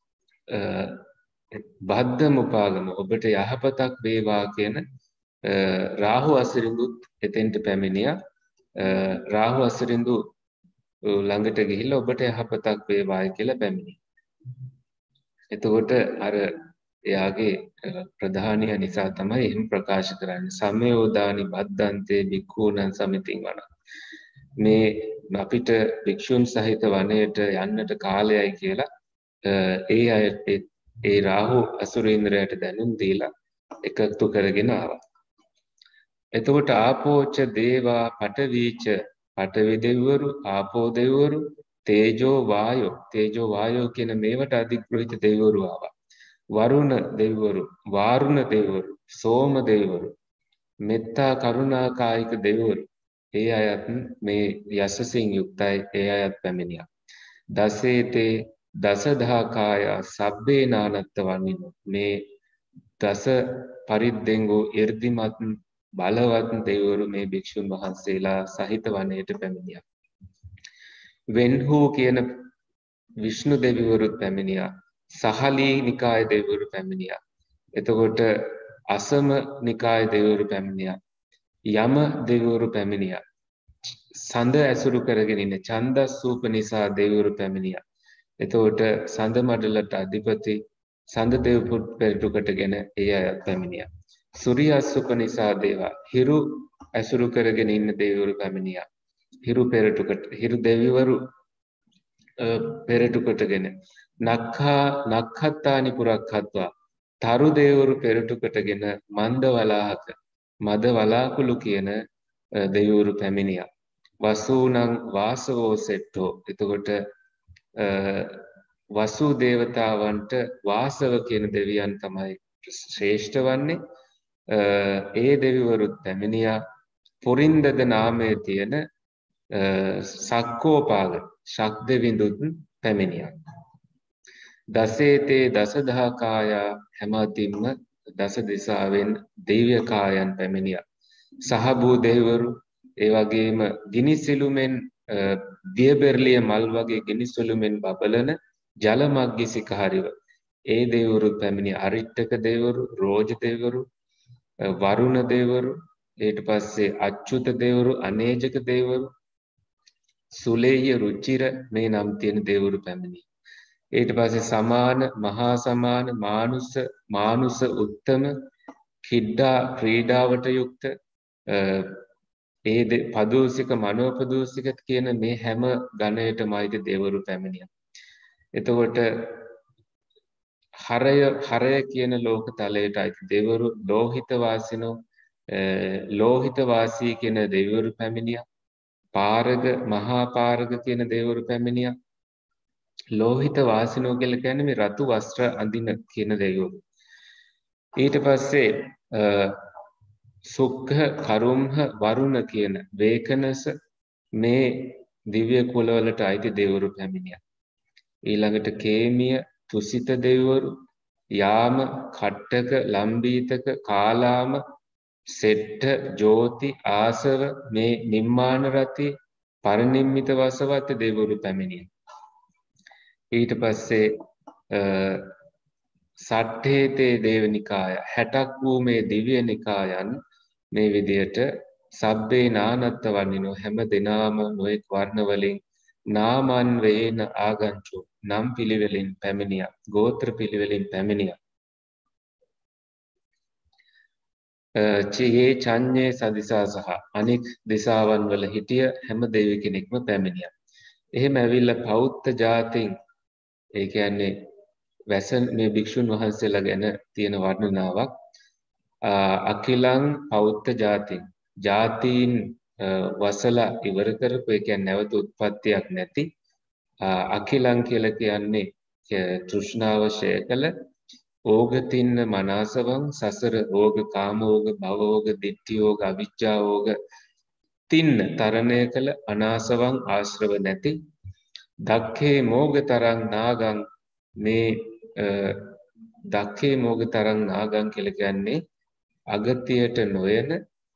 බද්ධ මුපාගම ඔබට යහපතක් වේවා කියන රාහු අසිරිඳුත් එතෙන්ට පැමිණියා. රාහු අසිරිඳු ළඟට ගිහිල්ලා ඔබට යහපතක් වේවායි කියලා පැමිණියා. එතකොට අර එයාගේ ප්‍රධානිය නිසා තමයි එහෙම ප්‍රකාශ කරන්නේ. සමයෝදානි බද්දන්තේ භික්ඛූනං සමිතින් වන. මේ අපිට භික්ෂුන් සහිත වනයේට යන්නට කාලයයි කියලා ඒ අයට ඒ රාහු අසුරේන්ද්‍රයාට දැනුම් දීලා එකතු කරගෙන ආවා. එතකොට ආපෝච දේවා පඨවීච පඨවි දෙවිවරු ආපෝ දෙවිවරු තේජෝ වායෝ කියන මේවට අධිග්‍රහිත දෙවිවරු ආවා. වරුණ දෙවිවරු වාරුණ දෙවිවරු සෝම දෙවිවරු මෙත්තා කරුණා කායික දෙවිවරු ඒ අයත් මේ යසසින් යුක්තයි. ඒ අයත් පැමිණියා. දසේතේ දසදහකාය සබ්බේ නානත්ත වන්නිනෝ. මේ දස පරිද්දෙන්ගෝ 이르දිමත් බලවත් දෙවිවරු මේ භික්ෂුන් වහන්සේලා සහිත වනයේට පැමිණියා. වෙන්හූ කියන විෂ්ණු දෙවිවරුත් පැමිණියා. සහලී නිකාය දෙවිවරු පැමිණියා. එතකොට අසම නිකාය දෙවිවරු පැමිණියා. යම දෙවිවරු පැමිණියා. සඳ ඇසුරු කරගෙන ඉන්න ඡන්දස්සූප නිසා දෙවිවරු පැමිණියා. එතකොට සඳ මඩලට අධිපති සඳ දෙව් පෙරටු කොටගෙන ඒ අය පැමිණියා. සූර්යස්සුප නිසා දේවා හිරු ඇසුරු කරගෙන ඉන්න දෙවිවරු පැමිණියා. හිරු දෙවිවරු පෙරටු කොටගෙන නක්ඛත්තානි පුරක්ඛත්වා තරු දෙවිවරු පෙරටු කොටගෙන මන්ද වලාහක මද වලාකුළු කියන දෙවිවරු පැමිණියා. වසූනං වාසවෝ සෙට්ටෝ. එතකොට වසු දේවතාවන්ට වාසව කියන දෙවියන් තමයි ශ්‍රේෂ්ඨ වන්නේ. ඒ දෙවිවරුත් පැමිණියා. පුරින්දද නාමයේ තියෙන සක්කෝපාග ශක් දෙවිඳුත් පැමිණියා. දසේතේ දසදහකාය හැමතින්ම දස දිසාවෙන් දිව්‍ය කායන් පැමිණියා. සහභූ දෙවිවරු ඒ වගේම ගිනිසිලුමෙන් දියබෙරළිය මල් වගේ ගිනිසිලුමෙන් බබලන ජලමග්ගිසික හරිව ඒ දෙවිවරු පැමිණියා. අරිට්ඨක දෙවිවරු, රෝජ දෙවිවරු, වරුණ දෙවිවරු, ඊට පස්සේ අච්චුත දෙවිවරු, අනේජක දෙවිවරු, සුලේය රුචිර මේ නම් තියෙන දෙවිවරු පැමිණියා. ඊට පස්සේ සමාන, මහා සමාන, මානුස උත්තම, ක්‍රීඩාවට යුක්ත පදූසික මනෝපදූසික කියන මේ හැම ගණයටම අයිති දෙවරු පැමිණියා. එතකොට හරය කියන ලෝක තලයට අයිති දෙවරු ලෝහිත වාසිනෝ ලෝහිත වාසී කියන දෙවිවරු පැමිණියා. පාරග මහා පාරග කියන දෙවිවරු පැමිණියා. ලෝහිත වාසිනෝ කියලා කියන්නේ මේ රතු වස්ත්‍ර අඳින කියන දෙවිවරු. ඊට පස්සේ සුක්ඛ කරුම්හ වරුණ කියන වේකනස මේ දිව්‍ය කුලවලට අයිති දෙවිවරු පැමිණියා. ඊළඟට කේමිය තුසිත දෙවිවරු යාම කට්ටක ලම්බීතක කාලාම සෙට්ඨ ජෝති ආසව මේ නිම්මාන රති පරිනිම්මිත වසවත දෙවිවරු පැමිණියා. ඊට පස්සේ සට්ඨේතේ දේවනිකාය 60ක් වූ මේ දිව්‍ය නිකායන් මේ විදියට සබ්බේ නානත්ත වන්නිනෝ හැම දිනාම නොඑක් වර්ණ වලින් නාමන් වේන ආගංචු නම් පිළිවෙලින් පැමිණියා. ගෝත්‍ර පිළිවෙලින් පැමිණියා. චියේ චඤ්ඤේ සදිසා සහ අනික් දිසාවන් වල හිටිය හැම දෙවි කෙනෙක්ම පැමිණියා. එහෙම ඇවිල්ලා පෞත්ත ජාතින් ඒ කියන්නේ වැසන් මේ භික්ෂුන් වහන්සේලා ගැන තියෙන වර්ණනාවක් අකිලං පෞත්ත ජාතින් ජාතීන් වසලා ඉවර කරපු ඒ කියන්නේ නැවත උත්පත්තියක් නැති අකිලං කියලා කියන්නේ තෘෂ්ණාව ෂය කළ ඕගතින්න මනාසවං සසර ඕග කාමෝග භවෝග දිට්ඨියෝග අවිජ්ජාෝග තින්න තරණය කළ අනාසවං ආශ්‍රව නැති දක්ඛේ මෝගතරං නාගං මේ දක්ඛේ මෝගතරං නාගං කියලා කියන්නේ අගතියට නොයන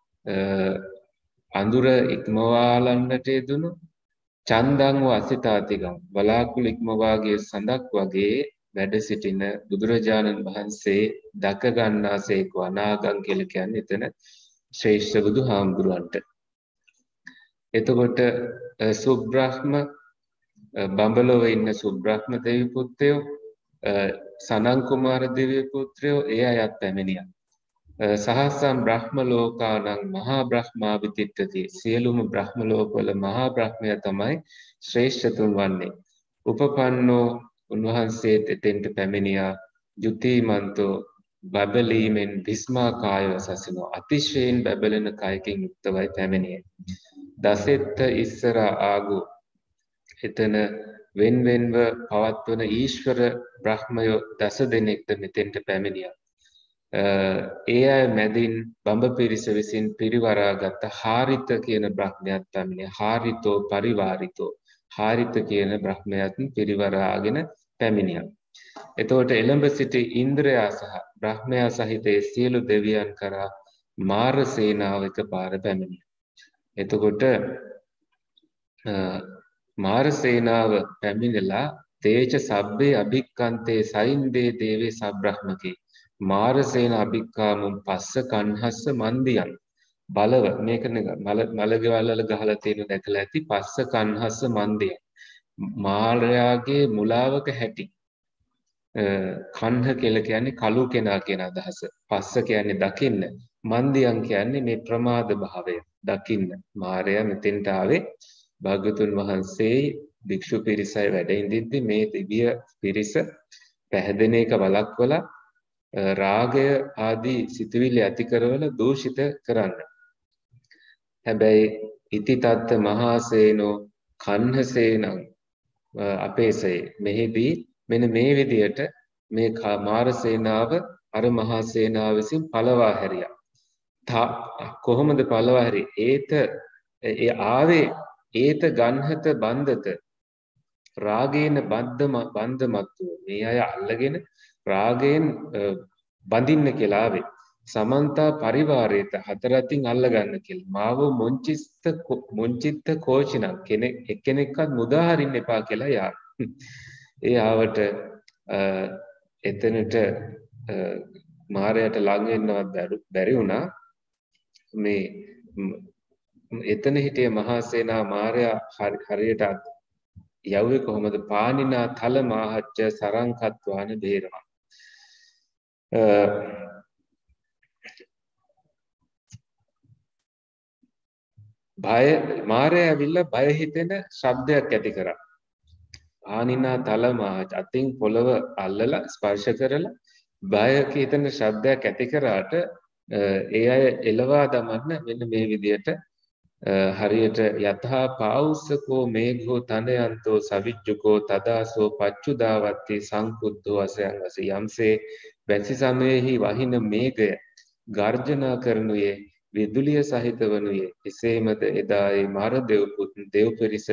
අඳුර ඉක්මවාලන්නට යෙදුණු චන්දං වසිතාතිගම් බලාකුළු ඉක්මවාගේ සඳක් වගේ වැඩ සිටින බුදුරජාණන් වහන්සේ දක ගන්නාසේක අනාගම් කියලා කියන්නේ එතන ශ්‍රේෂ්ඨ බුදුහාමුදුරන්ට. එතකොට සුබ්‍රහ්ම බඹලොව ඉන්න සුබ්‍රහ්ම දෙවි පුත්‍රයෝ සනන් කුමාර දෙවි පුත්‍රයෝ ඒ අයත් පැමිණියා. සහස්සම් බ්‍රහ්ම ලෝකානං මහා බ්‍රහ්මා විතිට්ඨති සියලුම බ්‍රහ්ම ලෝකවල මහා බ්‍රහ්මයා තමයි ශ්‍රේෂ්ඨතුන් වන්නේ. උපපන්නෝ උන්වහන්සේත් එතෙන්ට පැමිණියා. ජුතිමන්තෝ බබලීමෙන් භිස්මාකායව සසිනෝ අතිශයින් බබලන කයකින් යුක්තවයි පැමිණියේ. දසෙත්ත ඉස්සර ආගු එතන වෙන්වෙන්ව පවත්වන ඊශ්වර බ්‍රහ්මයෝ 10 දෙනෙක්ද මෙතෙන්ට පැමිණියා. ඒ අය මැදින් බඹ පිරිස විසින් පිරිවරාගත් හාරිත කියන බ්‍රහ්මයාත් පැමිණියා. හාරිතෝ පරිවාරිතෝ හාරිත කියන බ්‍රහ්මයාත් පිරිවරාගෙන පැමිණියා. එතකොට එළඹ සිටි ඉන්ද්‍රයා සහ බ්‍රහ්මයා සහිත සියලු දෙවියන් කරා මාර සේනාව එකපාර පැමිණියා. එතකොට මාර සේනාව පැමිණලා තේජ සබ්බේ අභික්කන්තේ සයින්දේ දේවේ සබ්‍රහ්මකේ මාර සේන අභික්කාමුම් පස්ස කන්හස්ස මන්දියන් බලව මේක මලගෙවල් වල ගහලා තියෙන දැකලා ඇති පස්ස කන්හස්ස මන්දියන් මාරයාගේ මුලාවක හැටි කන්හ කියලා කියන්නේ කළු කෙනා කියන අදහස පස්ස කියන්නේ දකින්න මන්දියන් කියන්නේ මේ ප්‍රමාද භාවය දකින්න මාරයා මෙතෙන්ට ආවේ භාග්‍යතුන් වහන්සේ භික්ෂු පිරිසයි වැඩ ඉඳිද්දි මේ දිව්‍ය පිරිස පැහැදෙන එක වළක්වලා රාගය ආදී සිතුවිලි ඇති කරවල දූෂිත කරන්න. හැබැයි ඉති තත්ත මහාසේනෝ කන්හසේනං අපේසේ මෙහිදී මෙන්න මේ විදියට මේ මාර සේනාව අර මහා සේනාව විසින් පළවා හැරියා. කොහොමද පළවා හැරි? ඒ ආවේ ඒත ගන්හත බන්දත රාගේන බන්ධමත්තු මේ අය අල්ලගෙන රාගයෙන් බඳින්න කියලා ආවේ. සමන්තා පරිවාරේත හතරතින් අල්ලගන්න කියලා. මාව මොංචිත්ත කෝචිනක් කෙනෙක් එක්කෙනෙක්වත් මුදා හරින්න එපා කියලා යා. ඒ ආවට එතනට මාරයට ළඟ වෙන්නවත් බැරි වුණා. මේ එතන හිටිය මහා සේනා මාරයා හරියට යව්වේ කොහොමද? පානිනා තල මාහච්ච සරංකත්වාන බේරවා. බය මාරය ඇවිල්ලා බය හිතෙන ශබ්දයක් ඇති කරා. ආනිනා තලමා අතින් පොළව අල්ලලා ස්පර්ශ කරලා බය හිතෙන ශබ්දයක් ඇති කරාට ඒ අය එලවා දමන්න මෙන්න මේ විදියට හරියට යතහා පාවුස්සකෝ මේඝෝ තනයන්තෝ සවිජ්ජුකෝ තදාසෝ පච්චුදාවත්ති සංකුද්ධෝ අසයන් වසී යම්සේ වැසි සමයෙහි වහින මේඝය ගර්ජනා කරනුයේ විදුලිය සහිත වනුයේ එසේමද එදායේ මර දෙව් පිරිස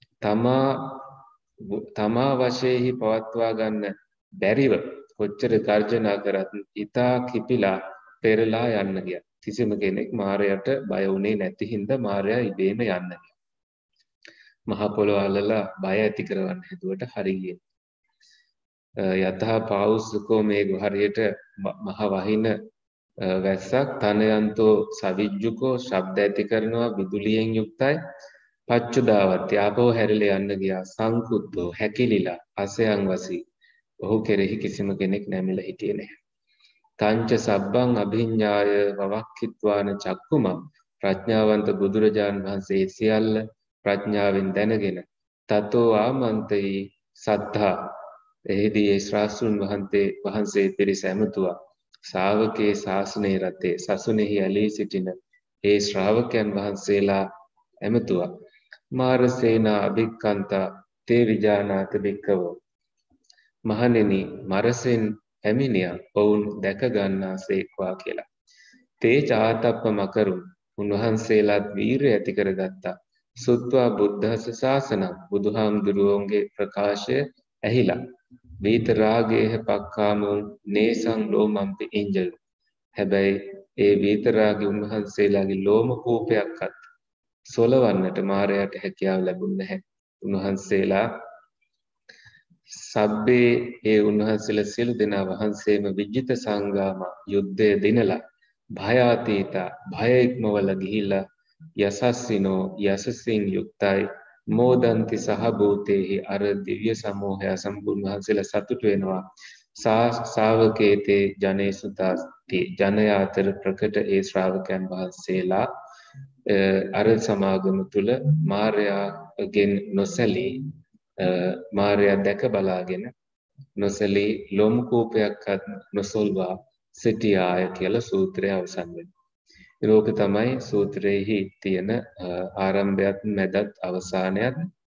තමා වශයෙහි පවත්වා ගන්න බැරිව කොච්චර ගර්ජනා කරත් ඉතා කිපිලා පෙරලා යන්න ගියා. කිසිම කෙනෙක් මාරයට බය වුණේ නැති හින්දා මාරයා ඉබේම යන්න ගියා. මහ පොළොව අල්ලලා බය ඇති කරවන්න හැදුවට හරියට. යතහා පාවුස්සකෝ මේ හරියට මහ වහින වැස්සක් තනයන්තෝ සවිජ්ජුකෝ ශබ්ද ඇති කරනවා විදුලියෙන් යුක්තයි පච්චුදාවත් යාපෝ හැරිලා යන්න ගියා සංකුද්ධෝ හැකිලිලා අසයන් වසී ඔහු කෙරෙහි කිසිම කෙනෙක් නැමිලා හිටියේ නැහැ. තංච සබ්බං අභිඤ්ඤාය වවක්ඛිත්වාන චක්කුම ප්‍රඥාවන්ත බුදුරජාන් වහන්සේ සියල්ල ප්‍රඥාවෙන් දැනගෙන තතෝ ආමන්තයි සද්ධා එහිදී ඒ ශ්‍රාස්ත්‍රුන් වහන්සේ පිරිස ඇමතුවා ශ්‍රාවකේ ශාසනයේ රතේ සසුනේහි ඇලී සිටින ඒ ශ්‍රාවකයන් වහන්සේලා ඇමතුවා මාරසේනා අභික්ඛන්තා තේ විජානාත බික්කවෝ මහණෙනි මරසෙන් පැමිණියා ඔවුන් දැක ගන්නාසේක්වා කියලා. තේ චාතප්ප මකරුන් උන්වහන්සේලාත් වීරිය ඇති කරගත්තා. සුත්වා බුද්ධස ශාසනං බුදුහාමුදුරුවන්ගේ ප්‍රකාශය ඇහිලා. වීතරාගේහ පක්කාමුන් නේසං ලෝමම්පි ඉංජල්. හැබැයි ඒ වීතරාගේ උන්වහන්සේලාගේ ලෝම කූපයක්වත් සොලවන්නට මාරයාට හැකියාව ලැබුණ නැහැ. උන්වහන්සේලා සබ්බේ ඒ උන්වහන්සේලා සියලු දෙනා වහන්සේම විජිත සංගාම යුද්ධය දිනලා භයාතීතා භය ඉක්මවල ගිහිල්ලා යසස්සිනෝ යසසින් යුක්තයි මෝදන්ති සහභූතේහි අර දිව්‍ය සමූහය සම්පූර්ණ වහන්සේලා සතුට වෙනවා ශාවකේතේ ජනේසුතාස්ති ජනයා අතර ප්‍රකට ඒ ශ්‍රාවකයන් වහන්සේලා අර සමාගම තුල මාර්යාගෙන් නොසැලී මාරයා දැක බලාගෙන නොසැලී ලොම් කූපයක්වත් නොසොල්වා සිටියාය කියලා සූත්‍රය අවසන් වෙනවා. ඒක තමයි සූත්‍රයේහි තියෙන ආරම්භයත් මැදත් අවසානයත්.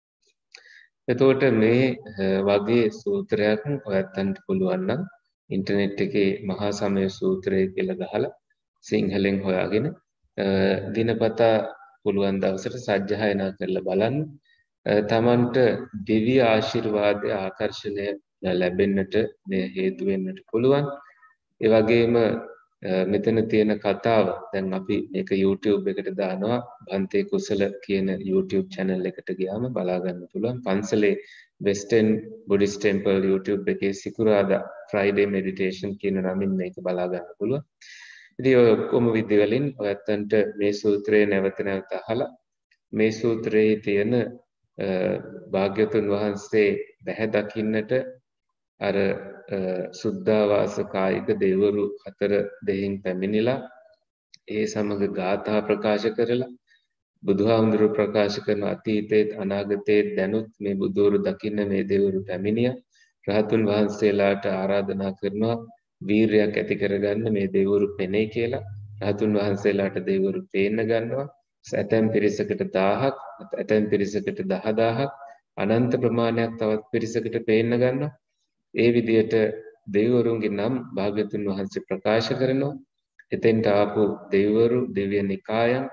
එතකොට මේ වගේ සූත්‍රයක් ඔයත්තන්ට පුළුවන් නම් ඉන්ටර්නෙට් එකේ මහා සමය සූත්‍රය කියලා ගහලා සිංහලෙන් හොයාගෙන දිනපතා පුළුවන් දවසට සජ්ජායනා කරලා බලන්න. තමන්ට දිව්‍ය ආශිර්වාදය ආකර්ෂණය ලැබෙන්නට මේ හේතු වෙන්නට පුළුවන්. ඒ වගේම මෙතන තියෙන කතාව දැන් අපි මේක YouTube එකට දානවා බන්තේ කුසල කියන YouTube channel එකට ගියාම බලා ගන්න පුළුවන්. පන්සලේ Western Buddhist Temple YouTube එකේ සිකුරාදා Friday meditation කියන නමින් මේක බලා ගන්න පුළුවන්. ඉතින් ඔය ඔක්කොම විදි වලින් ඔයත්තන්ට මේ සූත්‍රය නැවත නැවත අහලා මේ සූත්‍රයේ තියෙන භාග්‍යතුන් වහන්සේ බැහැ දකින්නට අර සුද්ධාවාස කායික දෙවිවරු 4 දෙහින් පැමිණිලා ඒ සමග ගාථා ප්‍රකාශ කරලා බුදුහාමුදුරු ප්‍රකාශ කරන අතීතයේ අනාගතයේ දැනුත් මේ බුදුවරු දකින්න මේ දෙවිවරු පැමිණියා රහතුන් වහන්සේලාට ආරාධනා කරනවා වීරයක් ඇති කරගන්න මේ දෙවිවරු පෙනේ කියලා රහතුන් වහන්සේලාට දෙවිවරු පේන්න ගන්නවා ඇතැම් පිරිසකට 1000ක් ඇතැම් පිරිසකට 10000ක් අනන්ත ප්‍රමාණයක් තවත් පිරිසකට පේන්න ගන්නවා ඒ විදිහට දෙවිවරුන්ගේ නම් භාග්‍යතුන් වහන්සේ ප්‍රකාශ කරනවා එතෙන්ට ආපු දෙවිවරු දෙවිය නිකායන්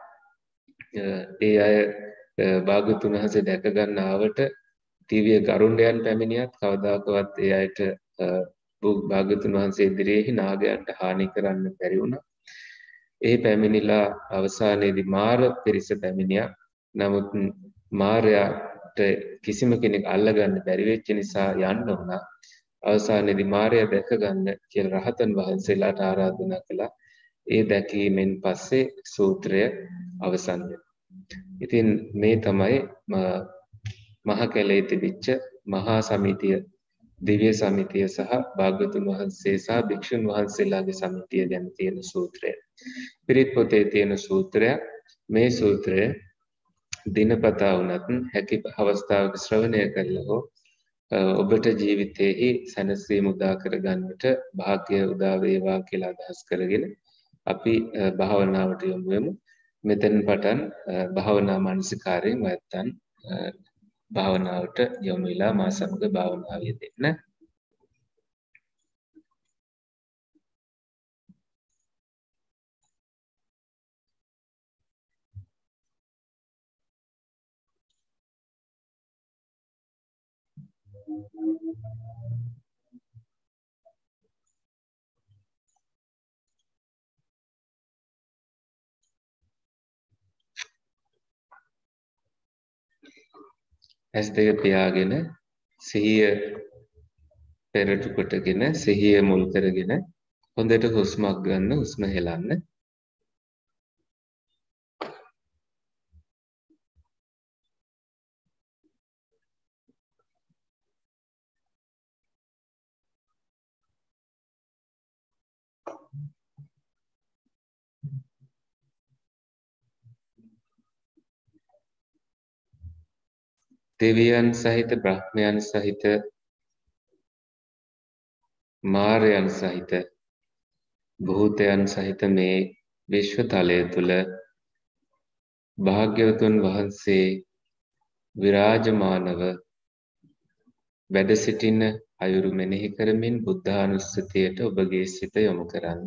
ඒ අය භාග්‍යතුන් වහන්සේ දැක ගන්න ආවට දිව්‍ය ගරුණ්ඩයන් පැමිණියත් කවදාකවත් ඒ අයට භාග්‍යතුන් වහන්සේ ඉදිරියේ නාගයන්ට හානි කරන්න බැරි වුණා ඒ පැමිණිලා අවසානයේදී මාර පිරිස පැමිණියා. නමුත් මාරයාට කිසිම කෙනෙක් අල්ලගන්න බැරි වෙච්ච නිසා යන්න වුණා. අවසානයේදී මාරයා දැක ගන්න කියලා රහතන් වහන්සේලාට ආරාධනා කළා. ඒ දැකීමෙන් පස්සේ සූත්‍රය අවසන් වෙනවා. ඉතින් මේ තමයි මහා කැලේ තිබිච්ච මහා සමිතිය දිව්‍ය සමිතිය සහ භාග්‍යතුන් වහන්සේ සහ භික්ෂුන් වහන්සේලාගේ සමිතිය ගැන තියෙන සූත්‍රය. පිරිත් පොතේ තියෙන සූත්‍රය මේ සූත්‍රය දිනපතා වුණත් හැකි අවස්ථාවක ශ්‍රවණය කරලා හෝ ඔබට ජීවිතයේහි සැනසීම උදා කරගන්නට භාග්‍ය උදා වේවා කියලා අදහස් කරගෙන අපි භාවනාවට යොමු වෙමු. මෙතෙන් පටන් භාවනා මානසිකාරයෙන් නැත්තම් භාවනාවට යොමු වෙලා මා සමග භාවනාව යෙදෙන්න. ඇස් දෙක පියාගෙන සිහිය පෙරට කොටගෙන සිහිය මුල් කරගෙන හොඳට හුස්මක් ගන්න, හුස්ම හෙලන්න. දෙවියන් සහිත බ්‍රහ්මයන් සහිත මාරයන් සහිත භූතයන් සහිත මේ විශ්ව තලය තුළ භාග්‍යවතුන් වහන්සේ විරාජමානව වැඩ සිටින අයුරු මෙනෙහි කරමින් බුද්ධානුස්සතියට ඔබගේ සිත යොමු කරන්න.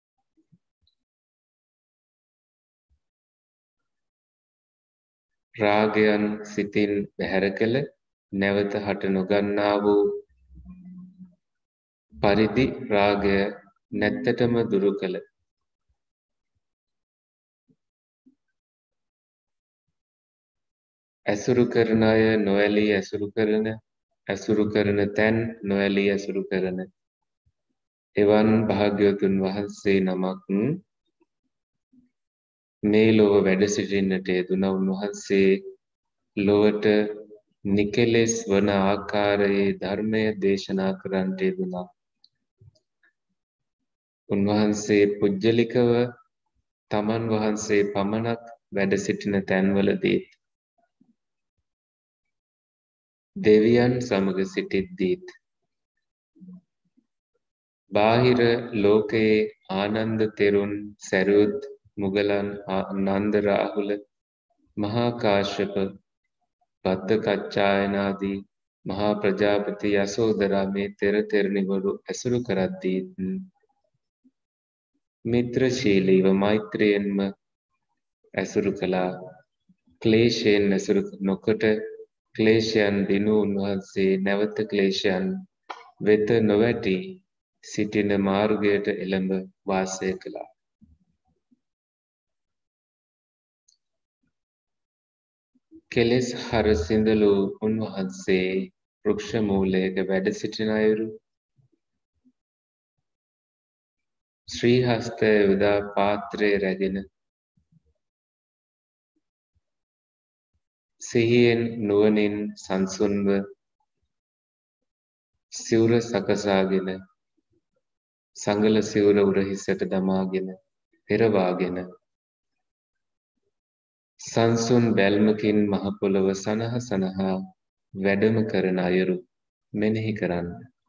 රාගයන් සිතින් බැහැර කළ නැවත හට නොගන්නා වූ පරිදි රාගය නැත්තටම දුරු කළ ඇසුරු කරන අය නොඇලී ඇසුරු කරන තැන් නොඇලී ඇසුරු කරන එවන් භාග්‍යවතුන් වහන්සේ නමක් මේ ලොව වැඩ සිටින්නට යෙදුන උන්වහන්සේ ලොවට නිකෙලෙස් වන ආකාරයේ ධර්මය දේශනා කරන්නට යෙදුණා. උන්වහන්සේ පුජ්‍යලිකව තමන් වහන්සේ පමණක් වැඩ සිටින තැන්වලදී දෙවියන් සමග සිටිද්දීත් බාහිර ලෝකයේ ආනන්ද තෙරුන් සැරියුත් මුගලන් නන්ද රාහුල මහා කාශ්‍යප භද්දකච්චායනාදී මහා ප්‍රජාපති යසෝදරා මේ තෙර තෙරණිවරු ඇසුරු කරද්දී මිත්‍රශීලීව මෛත්‍රියෙන්ම ඇසුරු කළා. ක්ලේශයෙන් ඇසුරු නොකොට ක්ලේශයන් දිනු උන්වහන්සේ නැවත ක්ලේශයන් වෙත නොවැටි සිටින මාර්ගයට එළඹ වාසය කළා. කෙලෙස් හර සිඳලු උන්වහන්සේ වෘක්ෂ මූලයක වැඩ සිටින අයුරු ශ්‍රී හස්තය යොදා පාත්‍රය රැගෙන සිහියෙන් නුවණින් සංසුන්ව සිවුර සකසාගෙන සංගල සිවුර උරහිසට දමාගෙන පෙරවාගෙන සංසුන් බැල්මකින් මහ පොළව සනහා වැඩම කරන අයුරු මෙනෙහි කරන්න.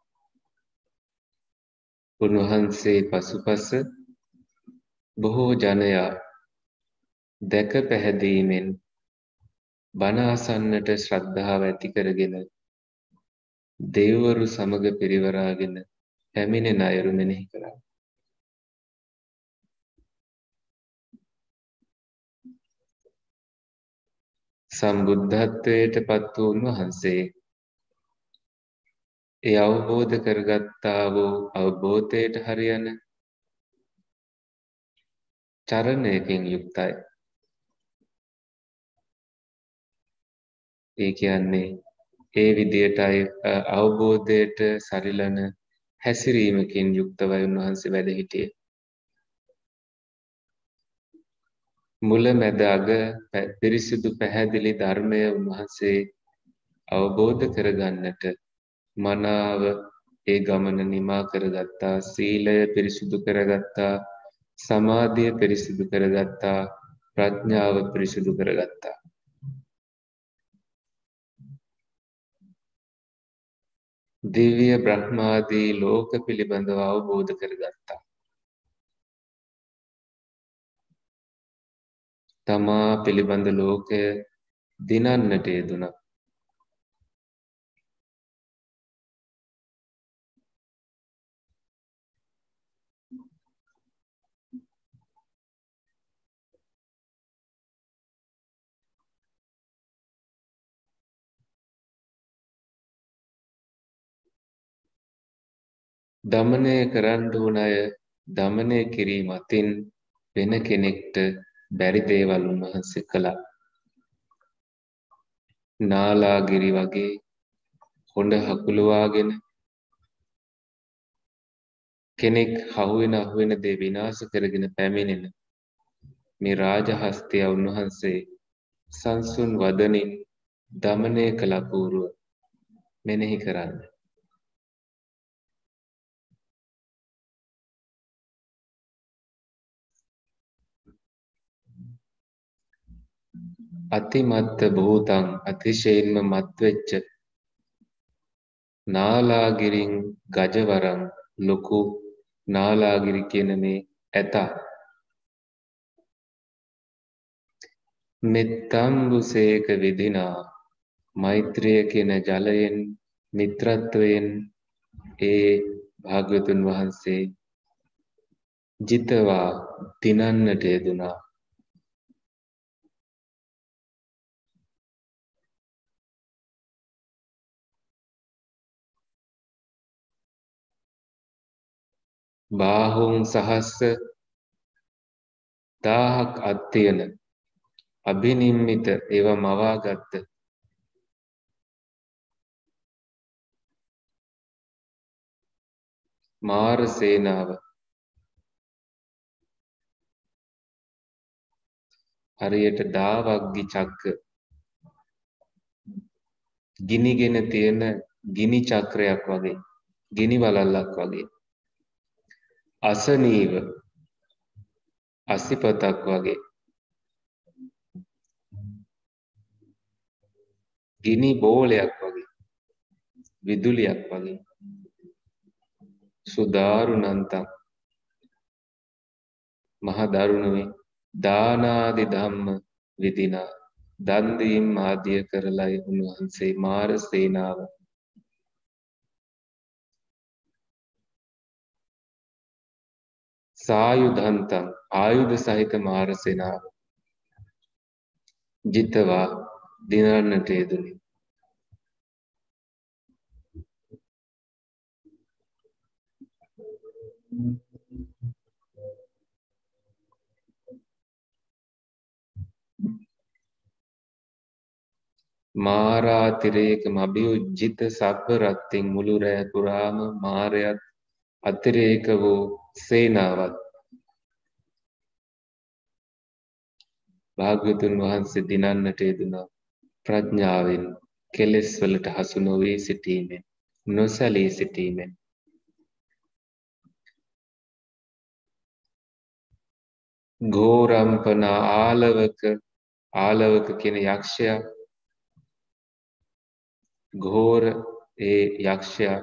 උන්වහන්සේ පසුපස බොහෝ ජනයා දැක පැහැදීමෙන් බණ අසන්නට ශ්‍රද්ධාව ඇති කරගෙන දෙවිවරු සමග පිරිවරාගෙන පැමිණෙන අයුරු මෙනෙහි කරන්න. සම්බුද්ධත්වයට පත් වූ උන්වහන්සේ ඒ අවබෝධ කරගත්තා වූ අවබෝධයට හරියන චරණයකින් යුක්තයි. ඒ කියන්නේ ඒ විදියටයි අවබෝධයට සරිලන හැසිරීමකින් යුක්තවයි උන්වහන්සේ වැඩ සිටියේ. මුල මැද අග පිරිසිදු පැහැදිලි ධර්මය උන්වහන්සේ අවබෝධ කරගන්නට මනාව ඒ ගමන නිමා කරගත්තා. සීලය පිරිසිදු කරගත්තා, සමාධිය පිරිසිදු කරගත්තා, ප්‍රඥාව පිරිසිදු කරගත්තා. දිව්‍ය බ්‍රහ්මාදී ලෝක පිළිබඳව අවබෝධ කරගත්තා. තමා පිළිබඳ ලෝකය දිනන්නට යෙදුණා. දමනය කරන්න ඕන අය දමනය කිරීම අතින් වෙන කෙනෙක්ට බැරි දේවල් උන්වහන්සේ කළා. නාලාගිරි වගේ හොඬ හකුලවාගෙන කෙනෙක් අහුවෙන දේ විනාශ කරගෙන පැමිණෙන මේ රාජහස්තය උන්වහන්සේ සංසුන් වදනින් දමනය කළ අපූරුව මෙනෙහි කරන්න. අතිමත්ත භූතං අතිශයින්ම මත්වෙච්ච නාලාගිරින් ගජවරං ලොකු නාලාගිරි කියන මේ ඇතා මෙත්තම්බුසේක විදිනා මෛත්‍රිය කියන ජලයෙන් මිත්‍රත්වයෙන් ඒ භාග්‍යවතුන් වහන්සේ ජිතවා දිනන්නට යෙදුනා. බාහුන් සහස්ස 1000ක් අත්තියන අභිනිම්මිත ඒව මවාගත්ත මාර සේනාව හරියට දාවග්ගි චක්‍ර ගිනිගෙන තියෙන ගිනි චක්‍රයක් වගේ ගිනි වලල්ලක් වගේ අසනීව අසිපතක් වගේ ගිනි බෝලයක් වගේ විදුලියක් වගේ සුදාරුණන්තං මහ දරුණුවේ දානාදි ධම්ම විදිනා දන් දීම් ආදිය කරලයි උන්වහන්සේ මාර සේනාව සායුධන්තං ආයුධ සහිත මාර සේනාව ජිතවා දිනන්නට යෙදුනි. මාරාතිරේක අභියුජ්ජිත සබ්බ රත්තින් මුළු රෑ පුරාම මාරයත් අතිරේක වූ සේනාවත් භාග්‍යවතුන් වහන්සේ දිනන්නට යෙදුණා. ප්‍රඥාවෙන් කෙලෙස් වලට හසු නොවී සිටීමෙන් නොසැලී සිටීමෙන් ඝෝරම්පන ආලවක කියන යක්ෂයා ඝෝර ඒ යක්ෂයා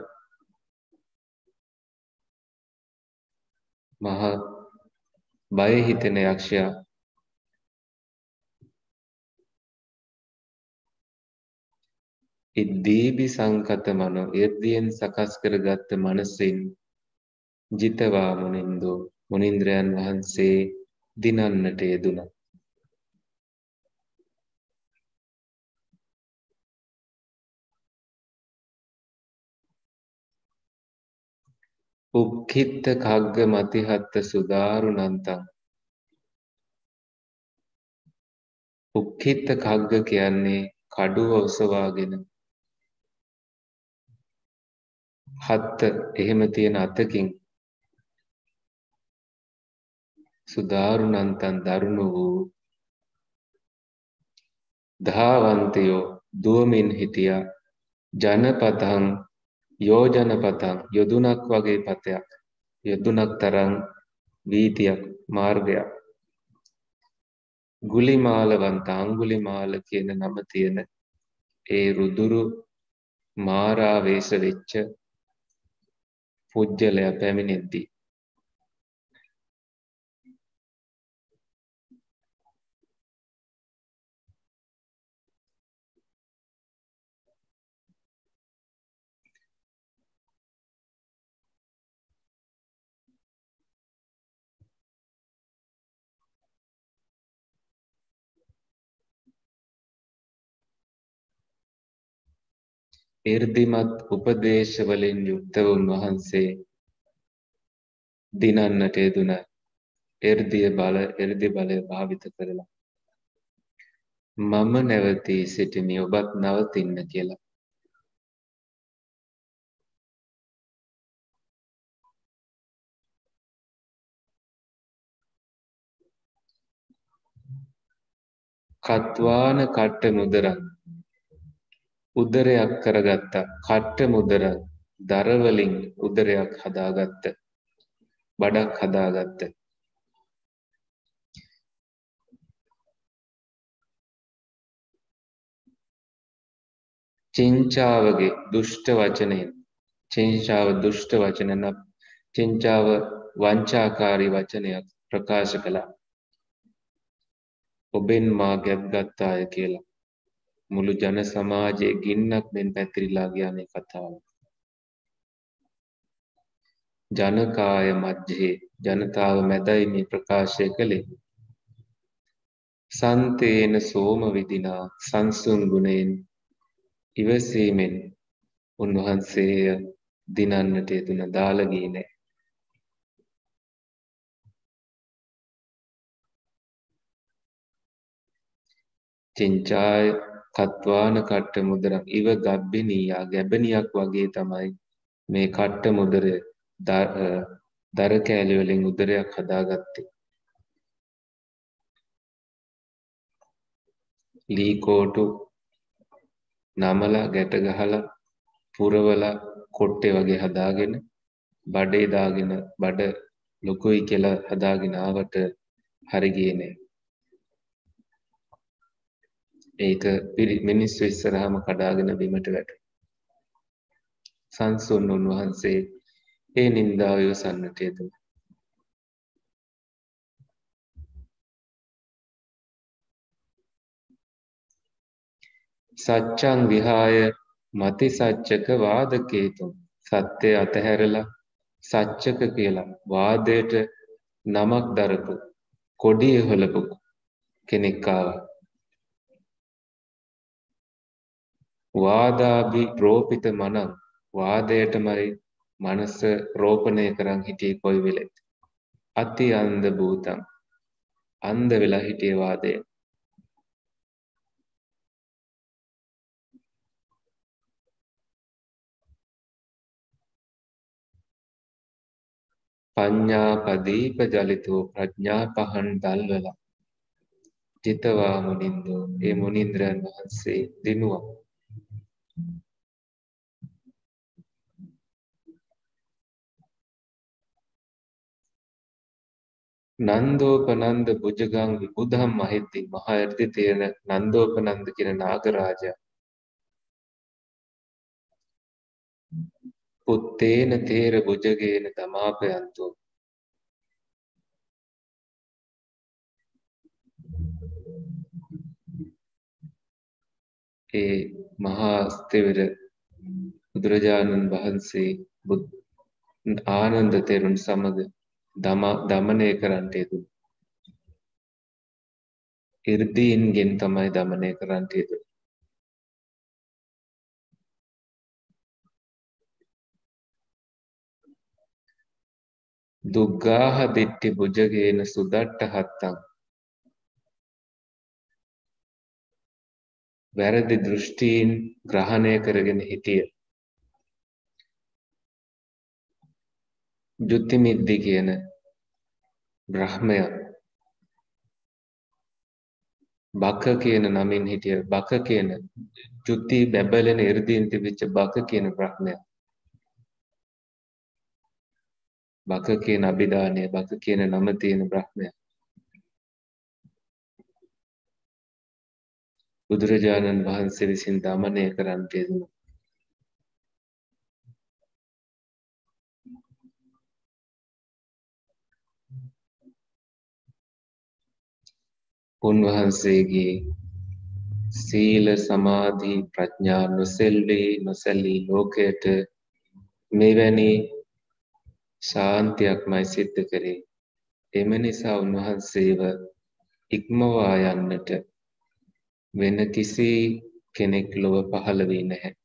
මහ බය හිතෙන යක්ෂයා ඉද්දීබි සංකත මනෝ ඉර්දියෙන් සකස් කරගත්ත මනසින් ජිතවා මුනින්දෝ මුනින්ද්‍රයන් වහන්සේ දිනන්නට යෙදුණා. උක්ඛිත්ත කග්ග මතිහත්ත සුදාරුණන්තං උක්ඛිත්ත කග්ග කියන්නේ කඩුව ඔසවාගෙන හත්ත එහෙම තියෙන අතකින් සුදාරුණන්තන් දරුණු වූ ධාවන්තයෝ දුවමින් හිටියා ජනපතං යෝජනපතං යොදුනක් වගේ පතයක් යොදුනක් තරම් වීතියක් මාර්ගයක් ගුලිමාලවන්ත අංගුලිමාල කියන නම තියෙන ඒ රුදුරු මාරාවේශ වෙච්ච පුජ්‍යලයා පැමිණෙද්දී 이르දිමත් උපදේශ වලින් යුක්ත උන්වහන්සේ දිනන්නට යෙදුන එර්දි බලය භාවිත කරලා මම නැවතී සිටිමි ඔබත් නවතින්න කියලා. කත්වාන කට්ට මුදරක් උදරයක් කරගත්තා. කට්ට මුදරක් දරවලින් උදරයක් හදාගත්ත. බඩක් හදාගත්ත. චිංචාවගේ දුෂ්ට වචනයෙන් චිංචාව දුෂ්ට වචන චිංචාව වංචාකාරී වචනයක් ප්‍රකාශ කළා. ඔබෙන් මා ගැබ් ගත්තාය කියලා. මුළු ජන සමාජයේ ගින්නක් මෙන් පැතිරිලා ගියා මේ කතාව. ජනකාය මධ්‍යේ ජනතාව මැදයි මේ ප්‍රකාශය කළේ. සන්තේන සෝම විදිනා සංසුන් ගුණයෙන් ඉවසීමෙන් උන්වහන්සේය දිනන්නට යෙදුන දාලා ගියේ නෑ. චිංචාය කත්වාන කට්ට මුදරක් ඉව ගබ්බිනීයා ගැබනියක් වගේ තමයි මේ කට්ට මුදරය දර කෑලි වලින් උදරයක් හදාගත්තේ. ලී කෝටු නමලා ගැට ගහලා පුරවලා කොට්ටේ වගේ හදාගෙන බඩේ දාගෙන බඩ ලොකුයි කියලා හදාගෙන ආවට හරි ගියේ නෑ. ඒක මිනිස්සු ඉස්සරහම කඩාගෙන බිමට වැටුණා. සංසුන් උන්වහන්සේ ඒ නින්දාව ඉවසන්නට යෙදුණා. සච්ඡං විහාය මති සච්චක වාදකේතුම් සත්‍ය අතහැරලා සච්චක කියලා වාදයට නමක් දරපු කොඩිය හොලපු කෙනෙක් ආවා. වාදාභි රෝපිත මනං වාදයටමයි මනස රෝපණය කරන් හිටියේ කොයි වෙලෙත්. අති අන්ධ භූතං අන්ධ වෙලා හිටියේ වාදය. පඤ්ඤා පදීප ජලිතෝ ප්‍රඥා පහන් දල්වලා ජිතවා මුනින්දෝ ඒ මුනින්ද්‍රයන් වහන්සේ දිනුවා. නන්දෝපනන්ද බුජගං විබුධම් මහිද්දි මහ එර්දි තියෙන නන්දෝපනන්ද කියන නාගරාජා පුත්තේන තේර බුජගේන දමාපයන්තෝ ඒ මහා ස්ථවිර බුදුරජාණන් වහන්සේ ආනන්ද තෙරුන් සමග දමනය කරන්නට යෙදුණා. ඉර්දීන්ගෙන් තමයි දමනය කරන්නට යෙදුණේ. දුග්ගාහ දිට්ටි බුජගේන සුදට්ට හත්තං වැරදි දෘෂ්ටීන් ග්‍රහණය කරගෙන හිටිය ජුතිමිද්දි කියන බ්‍රහ්මයා බක කියන නමින් හිටිය බක කියන ජුති බැබලෙන ඉර්දීන් තිබිච්ච බක කියන බ්‍රහ්මයා බක කියන අභිධානය බක කියන නම තියෙන බ්‍රහ්මයා බුදුරජාණන් වහන්සේ විසින් දමනය කරන්නට යෙදුණා. උන්වහන්සේගේ සීල සමාධි ප්‍රඥා නොසැලී ලෝකයට මෙවැනි ශාන්තියක්මයි සිද්ධ කරේ. එම නිසා උන්වහන්සේව ඉක්මවා යන්නට වෙන කිසි කෙනෙක් ලොව පහළ වී නැහැ.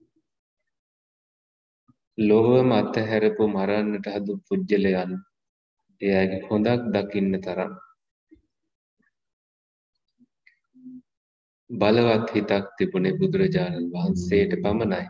ලොවම අතහැරපු මරන්නට හදු පුජ්‍යලයන් එයාගේ හොඳක් දකින්න තරම් බලවත් හිතක් තිබුණේ බුදුරජාණන් වහන්සේට පමණයි.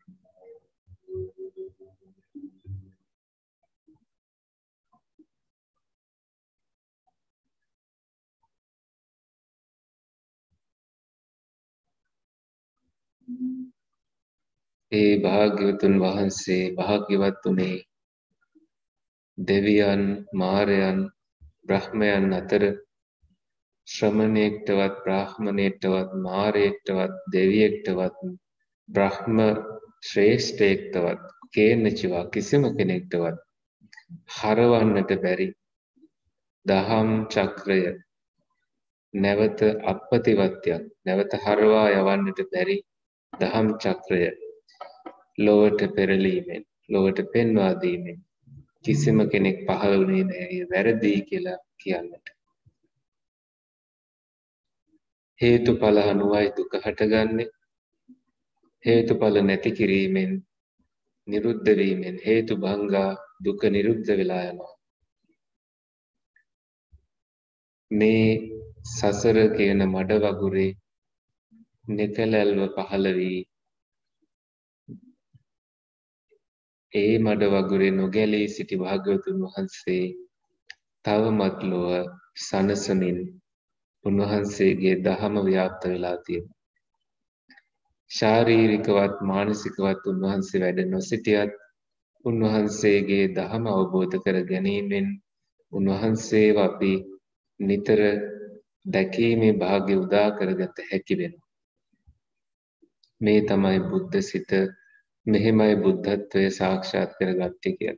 ඒ භාග්‍යවතුන් වහන්සේ භාග්‍යවත් උනේ දෙවියන් මාරයන් බ්‍රහ්මයන් අතර ශ්‍රමණයෙක්ටවත් බ්‍රාහ්මණයෙක්ටවත් මාරයෙක්ටවත් දෙවියෙක්ටවත් බ්‍රහ්ම ශ්‍රේෂ්ඨයෙක්ටවත් කේනචිවා කිසිම කෙනෙක්ටවත් හරවන්නට බැරි දහම් චක්‍රය නැවත අප්‍රතිවත්යක් නැවත හරවා යවන්නට බැරි දහම් චක්‍රය ලොවට පෙරලීමෙන් ලොවට පෙන්වා දීමෙන් කිසිම කෙනෙක් පහළ වුණේ නැහැ වැරදි කියලා කියන්නට. හේතුඵල අනුවයි දුක හටගන්නේ. හේතුඵල නැති කිරීමෙන් නිරුද්ධ වීමෙන් හේතු භංගා දුක නිරුද්ධ වෙලා යනවා. මේ සසර කියන මඩ වගුරේ නිකලල්ව පහළ වී ඒ මඩ වගුරේ නොගැලී සිටි භාග්‍යවතුන් වහන්සේ තවමත් ලොව සනසමින් උන්වහන්සේගේ දහම ව්‍යාප්ත වෙලා තියෙනවා. ශාරීරිකවත් මානසිකවත් උන්වහන්සේ වැඩ නොසිටියත් උන්වහන්සේගේ දහම අවබෝධ කර ගැනීමෙන් උන්වහන්සේව අපි නිතර දැකීමේ භාග්‍ය උදා කරගත හැකි වෙනවා. මේ තමයි බුද්ධ සිත, මෙහෙමයි බුද්ධත්වය සාක්ෂාත් කරගත්තේ කියලා.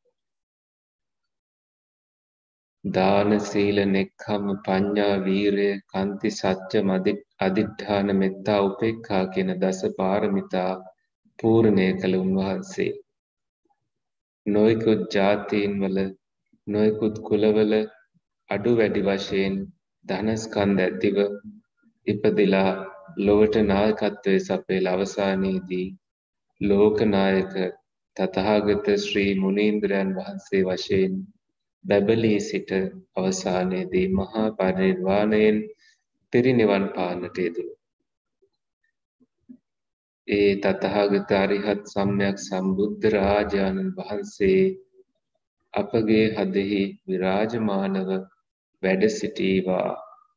දාන සීල නෙක්ඛම් පඤ්ඤා වීරය කන්ති සත්‍ය අදිඨාන මෙත්තා උපේක්ඛා කියන දස පාරමිතා පූර්ණය කළ උන්වහන්සේ නොයෙකුත් ජාතීන් වල නොයෙකුත් කුලවල අඩු වැඩි වශයෙන් ධනස්කන්ධ ඇතිව ඉපදිලා ලොවට නායකත්වයේ සපයලා අවසානයේදී ලෝකනායක තථාගත ශ්‍රී මුනීන්ද්‍රයන් වහන්සේ වශයෙන් බැබලී සිට අවසානයේදී මහා පරිනිර්වාණයෙන් පිරිනිවන් පාන්නට යෙදුණු. ඒ තථාගත අරිහත් සම්්‍යක් සම්බුද්ධ රාජානන් වහන්සේ අපගේ හදෙහි විරාජමානව වැඩ සිටීවා.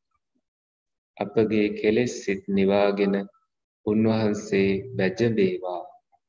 අපගේ කෙලෙස් සිත් නිවාගෙන උන්වහන්සේ වැජඹේවා.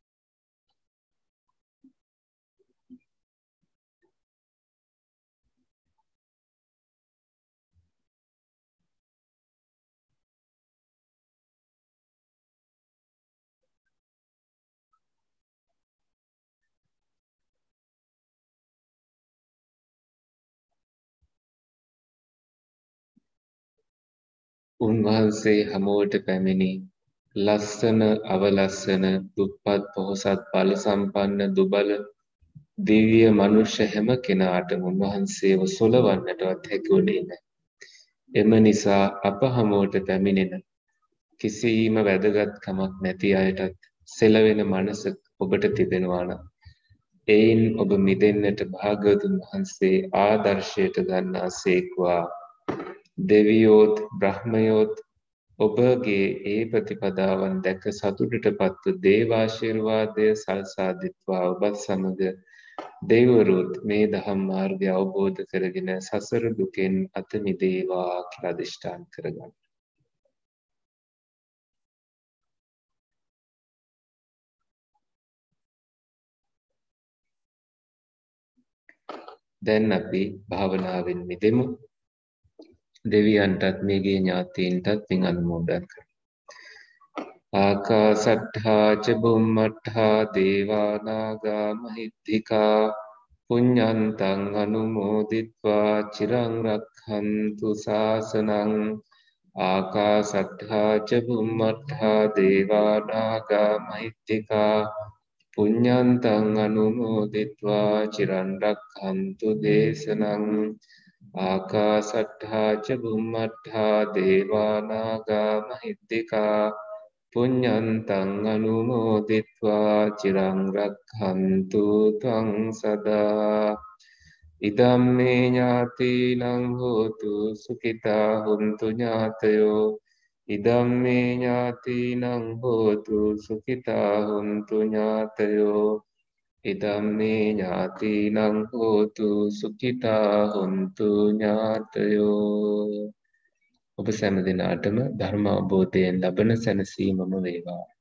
උන්වහන්සේ හමුවට පැමිණි ලස්සන අවලස්සන දුප්පත් පොහොසත් බල සම්පන්න දුබල දිව්‍ය මනුෂ්‍ය හැම කෙනාටම උන්වහන්සේව සොලවන්නටවත් හැකිවුණේ නැහැ. එම නිසා අප හමුවට පැමිණෙන කිසිම වැදගත්කමක් නැති අයටත් සෙලවෙන මනස ඔබට තිබෙනවා නම් එයින් ඔබ මිදෙන්නට භාග්‍යවතුන් වහන්සේ ආදර්ශයට ගන්නා සේක්වා. දෙවියෝත් බ්‍රහ්මයෝත් ඔබගේ ඒ ප්‍රතිපදාවන් දැක සතුටට පත්ව දේවාශිර්වාදය සලසා දෙත්වා. ඔබත් සමග දෙවිවරුත් මේ දහම් මාර්ගය අවබෝධ කරගෙන සසර දුකෙන් අත මිදේවා කියලා අධිෂ්ඨාන කරගන්න. දැන් අපි භාවනාවෙන් මිදෙමු. දෙවියන්ටත් මේගේ ඥාතීන්ටත් පින් අනුමෝදන් කරමු. ආකාසට්ඨා ච බුම්මට්ඨා දේවා නාග මහිද්దికා පුඤ්ඤන්තං අනුමෝදිත්වා චිරං රක්ඛන්තු ශාසනං ආකාසට්ඨා ච බුම්මට්ඨා දේවා නාග මහිත්‍තිකා පුඤ්ඤන්තං අනුමෝදිත්වා චිරං රක්ඛන්තු දේශනං ආකාසට්ඨා ච බුම්මට්ඨා දේවා නාග මහිත්‍තිකා පුඤ්ඤන්තං අනුමෝදිත්වා චිරං රක්ඛන්තු ත්වං සදා ඉදම්මේ ඥාතිනං හෝතු සුඛිතා හුන්තු ඥාතයෝ ඉදම්මේ ඥාතිනං හෝතු සුඛිතා හුන්තු ඥාතයෝ ඉදම්මේ ඥාතිනං හෝතු සුඛිතා හුන්තු ඥාතයෝ ඔබ සෑම දිනාටම ධර්ම අවබෝධයෙන් ලබන සැනසීමම වේවා